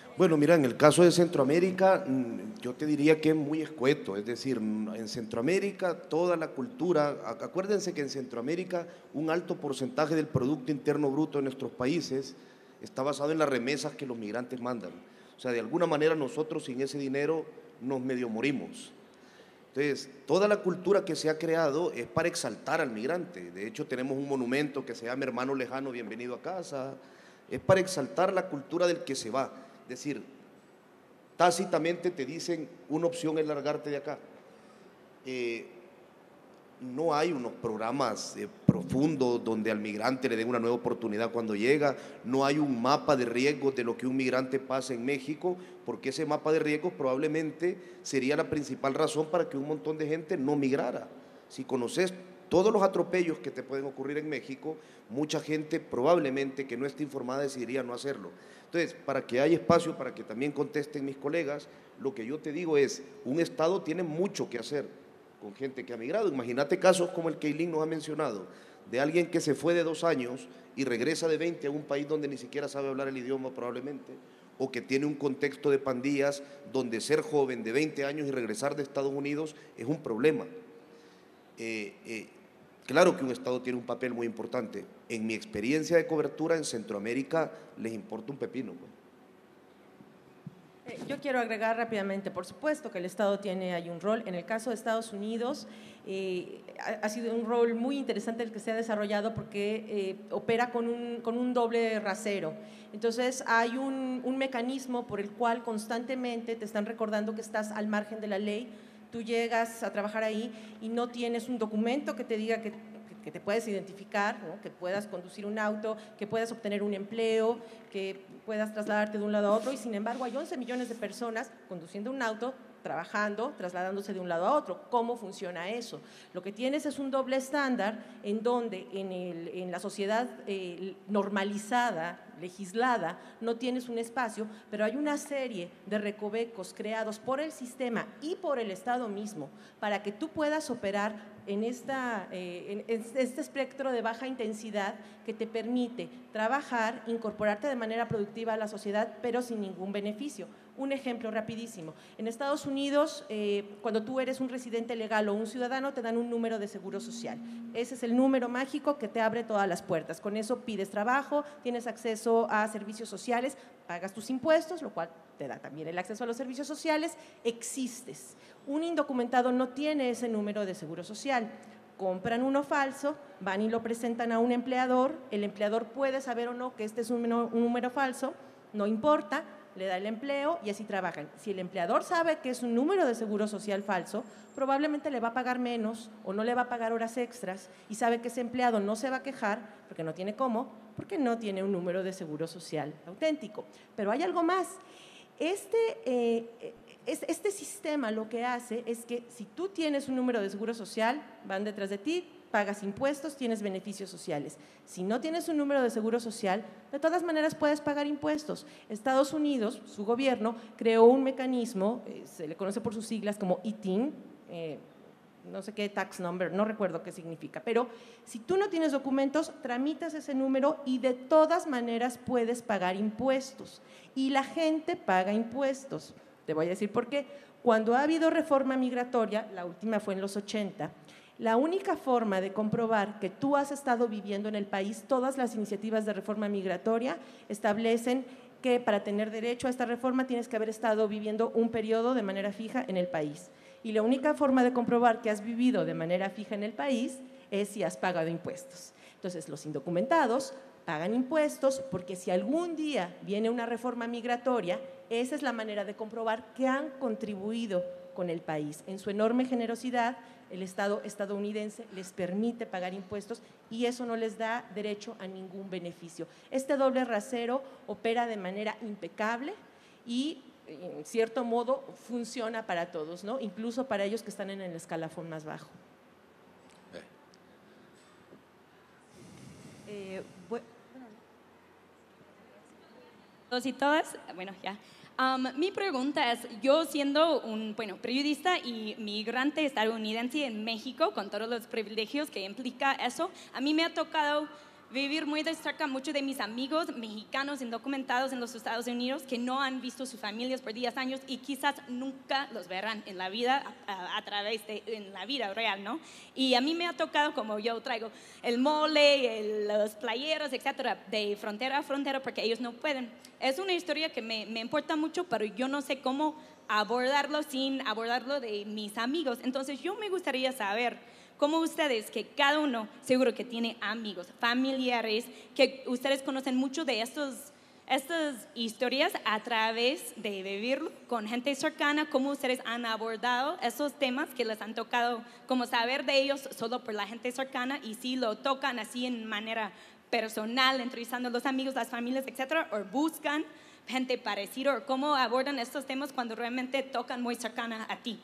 Bueno, mira, en el caso de Centroamérica, yo te diría que es muy escueto, es decir, en Centroamérica toda la cultura, acuérdense que en Centroamérica un alto porcentaje del Producto Interno Bruto de nuestros países está basado en las remesas que los migrantes mandan. O sea, de alguna manera nosotros sin ese dinero nos medio morimos. Entonces, toda la cultura que se ha creado es para exaltar al migrante. De hecho, tenemos un monumento que se llama Hermano Lejano, bienvenido a casa. Es para exaltar la cultura del que se va. Es decir, tácitamente te dicen, una opción es largarte de acá. Eh, no hay unos programas eh, profundos donde al migrante le den una nueva oportunidad cuando llega, no hay un mapa de riesgos de lo que un migrante pasa en México, porque ese mapa de riesgos probablemente sería la principal razón para que un montón de gente no migrara. Si conoces todos los atropellos que te pueden ocurrir en México, mucha gente probablemente que no esté informada decidiría no hacerlo. Entonces, para que haya espacio, para que también contesten mis colegas, lo que yo te digo es, un Estado tiene mucho que hacer con gente que ha migrado. Imagínate casos como el que Eileen nos ha mencionado, de alguien que se fue de dos años y regresa de veinte a un país donde ni siquiera sabe hablar el idioma probablemente, o que tiene un contexto de pandillas donde ser joven de veinte años y regresar de Estados Unidos es un problema. Eh, eh, claro que un Estado tiene un papel muy importante. En mi experiencia de cobertura en Centroamérica les importa un pepino, pues. Yo quiero agregar rápidamente, por supuesto que el Estado tiene ahí un rol. En el caso de Estados Unidos, eh, ha, ha sido un rol muy interesante el que se ha desarrollado porque eh, opera con un, con un doble rasero. Entonces, hay un, un mecanismo por el cual constantemente te están recordando que estás al margen de la ley. Tú llegas a trabajar ahí y no tienes un documento que te diga que que te puedes identificar, ¿no? Que puedas conducir un auto, que puedas obtener un empleo, que puedas trasladarte de un lado a otro, y sin embargo hay once millones de personas conduciendo un auto, trabajando, trasladándose de un lado a otro. ¿Cómo funciona eso? Lo que tienes es un doble estándar en donde en, el, en la sociedad eh, normalizada, legislada, no tienes un espacio, pero hay una serie de recovecos creados por el sistema y por el Estado mismo para que tú puedas operar en, esta, eh, en este espectro de baja intensidad que te permite trabajar, incorporarte de manera productiva a la sociedad, pero sin ningún beneficio. Un ejemplo rapidísimo. En Estados Unidos, eh, cuando tú eres un residente legal o un ciudadano, te dan un número de seguro social. Ese es el número mágico que te abre todas las puertas. Con eso pides trabajo, tienes acceso a servicios sociales, pagas tus impuestos, lo cual te da también el acceso a los servicios sociales, existes. Un indocumentado no tiene ese número de seguro social. Compran uno falso, van y lo presentan a un empleador, el empleador puede saber o no que este es un número, un número falso, no importa, le da el empleo y así trabajan. Si el empleador sabe que es un número de seguro social falso, probablemente le va a pagar menos o no le va a pagar horas extras y sabe que ese empleado no se va a quejar porque no tiene cómo, porque no tiene un número de seguro social auténtico. Pero hay algo más. Este, eh, este sistema lo que hace es que si tú tienes un número de seguro social, van detrás de ti, pagas impuestos, tienes beneficios sociales. Si no tienes un número de seguro social, de todas maneras puedes pagar impuestos. Estados Unidos, su gobierno, creó un mecanismo, eh, se le conoce por sus siglas como I T I N, eh, no sé qué tax number, no recuerdo qué significa, pero si tú no tienes documentos, tramitas ese número y de todas maneras puedes pagar impuestos. Y la gente paga impuestos. Te voy a decir por qué. Cuando ha habido reforma migratoria, la última fue en los ochenta, la única forma de comprobar que tú has estado viviendo en el país, todas las iniciativas de reforma migratoria establecen que para tener derecho a esta reforma tienes que haber estado viviendo un periodo de manera fija en el país. Y la única forma de comprobar que has vivido de manera fija en el país es si has pagado impuestos. Entonces, los indocumentados pagan impuestos porque si algún día viene una reforma migratoria, esa es la manera de comprobar que han contribuido con el país. En su enorme generosidad, el Estado estadounidense les permite pagar impuestos y eso no les da derecho a ningún beneficio. Este doble rasero opera de manera impecable y, en cierto modo, funciona para todos, ¿no? Incluso para ellos que están en el escalafón más bajo. Eh, bueno, todos y todas, bueno, ya. Um, mi pregunta es, yo siendo un bueno, periodista y migrante estadounidense en México, con todos los privilegios que implica eso, a mí me ha tocado vivir muy de cerca muchos de mis amigos mexicanos indocumentados en los Estados Unidos que no han visto sus familias por diez años y quizás nunca los verán en la vida, a, a, a través de en la vida real, ¿no? Y a mí me ha tocado, como yo traigo el mole, el, los playeros, etcétera, de frontera a frontera porque ellos no pueden. Es una historia que me, me importa mucho, pero yo no sé cómo abordarlo sin abordarlo de mis amigos. Entonces yo me gustaría saber cómo ustedes, que cada uno seguro que tiene amigos, familiares, que ustedes conocen mucho de estos, estas historias a través de vivirlo con gente cercana, cómo ustedes han abordado esos temas que les han tocado, como saber de ellos solo por la gente cercana y si lo tocan así en manera personal, entrevistando a los amigos, las familias, etcétera, o buscan gente parecida, o cómo abordan estos temas cuando realmente tocan muy cercana a ti.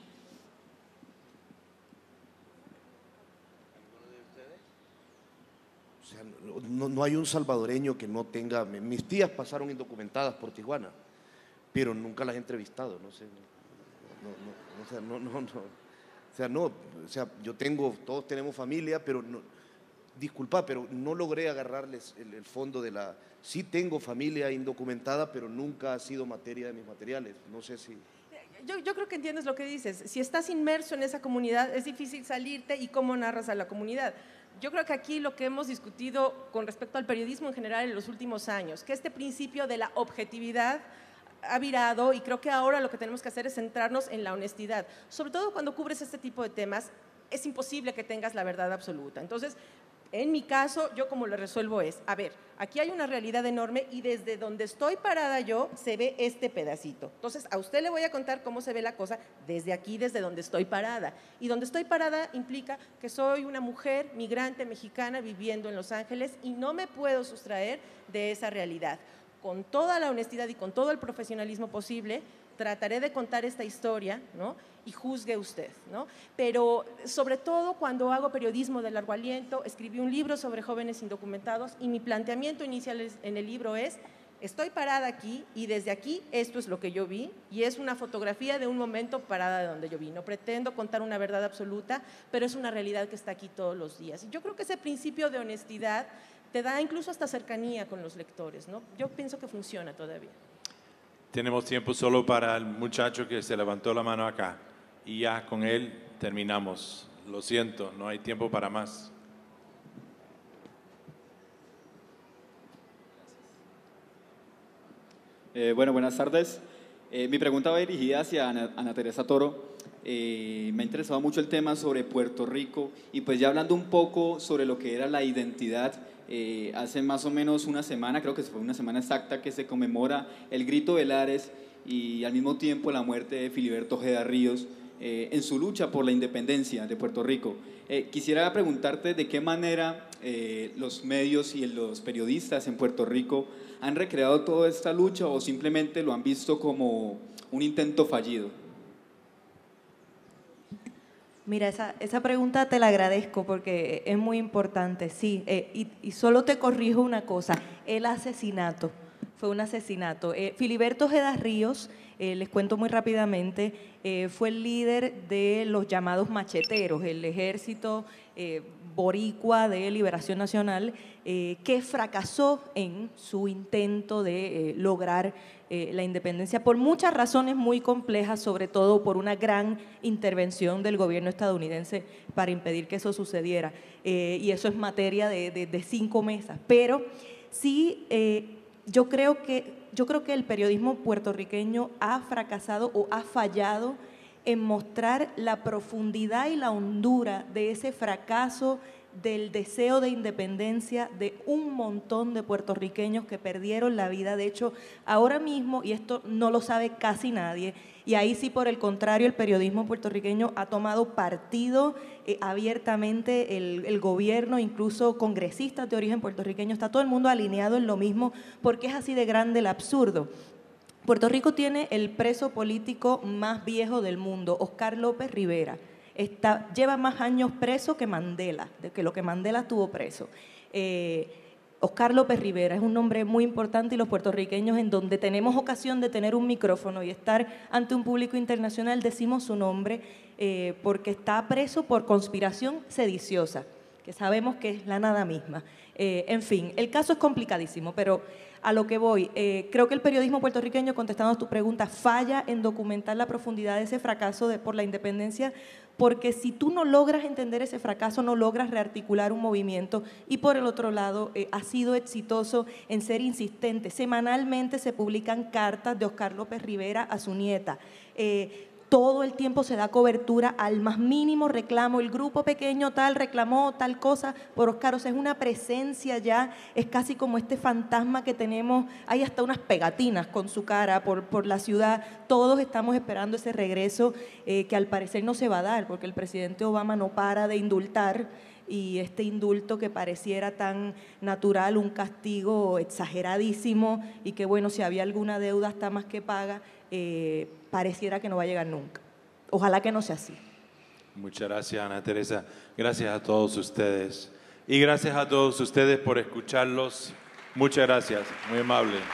O sea, no, no hay un salvadoreño que no tenga… Mis tías pasaron indocumentadas por Tijuana, pero nunca las he entrevistado, no sé. No, no, o sea, no, no, no. O sea, no, o sea, yo tengo, todos tenemos familia, pero no, disculpa, pero no logré agarrarles el, el fondo de la… Sí tengo familia indocumentada, pero nunca ha sido materia de mis materiales. No sé si… Yo, yo creo que entiendes lo que dices. Si estás inmerso en esa comunidad, es difícil salirte y cómo narras a la comunidad. Yo creo que aquí lo que hemos discutido con respecto al periodismo en general en los últimos años, que este principio de la objetividad ha virado y creo que ahora lo que tenemos que hacer es centrarnos en la honestidad. Sobre todo cuando cubres este tipo de temas, es imposible que tengas la verdad absoluta. Entonces, en mi caso, yo como lo resuelvo es, a ver, aquí hay una realidad enorme y desde donde estoy parada yo se ve este pedacito. Entonces, a usted le voy a contar cómo se ve la cosa desde aquí, desde donde estoy parada. Y donde estoy parada implica que soy una mujer migrante mexicana viviendo en Los Ángeles y no me puedo sustraer de esa realidad. Con toda la honestidad y con todo el profesionalismo posible, trataré de contar esta historia, ¿no? Y juzgue usted, ¿no? Pero sobre todo cuando hago periodismo de largo aliento, escribí un libro sobre jóvenes indocumentados y mi planteamiento inicial en el libro es, estoy parada aquí y desde aquí esto es lo que yo vi y es una fotografía de un momento parada de donde yo vi. No pretendo contar una verdad absoluta, pero es una realidad que está aquí todos los días. Y yo creo que ese principio de honestidad te da incluso hasta cercanía con los lectores, ¿no? Yo pienso que funciona todavía. Tenemos tiempo solo para el muchacho que se levantó la mano acá y ya con él terminamos. Lo siento, no hay tiempo para más. Eh, bueno, buenas tardes. Eh, mi pregunta va dirigida hacia Ana, Ana Teresa Toro. Eh, me ha interesado mucho el tema sobre Puerto Rico y pues ya hablando un poco sobre lo que era la identidad. Eh, hace más o menos una semana, creo que fue una semana exacta, que se conmemora el Grito de Lares y al mismo tiempo la muerte de Filiberto Ojeda Ríos eh, en su lucha por la independencia de Puerto Rico. Eh, quisiera preguntarte de qué manera eh, los medios y los periodistas en Puerto Rico han recreado toda esta lucha o simplemente lo han visto como un intento fallido. Mira, esa, esa pregunta te la agradezco porque es muy importante, sí, eh, y, y solo te corrijo una cosa, el asesinato, fue un asesinato. Eh, Filiberto Ojeda Ríos, eh, les cuento muy rápidamente, eh, fue el líder de los llamados macheteros, el ejército eh, boricua de liberación nacional, eh, que fracasó en su intento de eh, lograr Eh, la independencia por muchas razones muy complejas, sobre todo por una gran intervención del gobierno estadounidense para impedir que eso sucediera. Eh, y eso es materia de, de, de cinco mesas. Pero sí, eh, yo, creo que, yo creo que el periodismo puertorriqueño ha fracasado o ha fallado en mostrar la profundidad y la hondura de ese fracaso del deseo de independencia de un montón de puertorriqueños que perdieron la vida. De hecho, ahora mismo, y esto no lo sabe casi nadie, y ahí sí, por el contrario, el periodismo puertorriqueño ha tomado partido eh, abiertamente, el, el gobierno, incluso congresistas de origen puertorriqueño, está todo el mundo alineado en lo mismo, porque es así de grande el absurdo. Puerto Rico tiene el preso político más viejo del mundo, Oscar López Rivera. Está, lleva más años preso que Mandela, de que lo que Mandela estuvo preso. Eh, Oscar López Rivera es un nombre muy importante y los puertorriqueños, en donde tenemos ocasión de tener un micrófono y estar ante un público internacional, decimos su nombre eh, porque está preso por conspiración sediciosa, que sabemos que es la nada misma. Eh, en fin, el caso es complicadísimo, pero a lo que voy, eh, creo que el periodismo puertorriqueño, contestando a tu pregunta, falla en documentar la profundidad de ese fracaso de, por la independencia, porque si tú no logras entender ese fracaso, no logras rearticular un movimiento, y por el otro lado, eh, ha sido exitoso en ser insistente. Semanalmente se publican cartas de Oscar López Rivera a su nieta. Eh, Todo el tiempo se da cobertura al más mínimo reclamo. El grupo pequeño tal reclamó tal cosa por Oscar. O sea, es una presencia ya, es casi como este fantasma que tenemos. Hay hasta unas pegatinas con su cara por, por la ciudad. Todos estamos esperando ese regreso eh, que al parecer no se va a dar, porque el presidente Obama no para de indultar, y este indulto que pareciera tan natural, un castigo exageradísimo, y que bueno, si había alguna deuda está más que paga, eh, pareciera que no va a llegar nunca. Ojalá que no sea así. Muchas gracias, Ana Teresa. Gracias a todos ustedes. Y gracias a todos ustedes por escucharlos. Muchas gracias. Muy amable.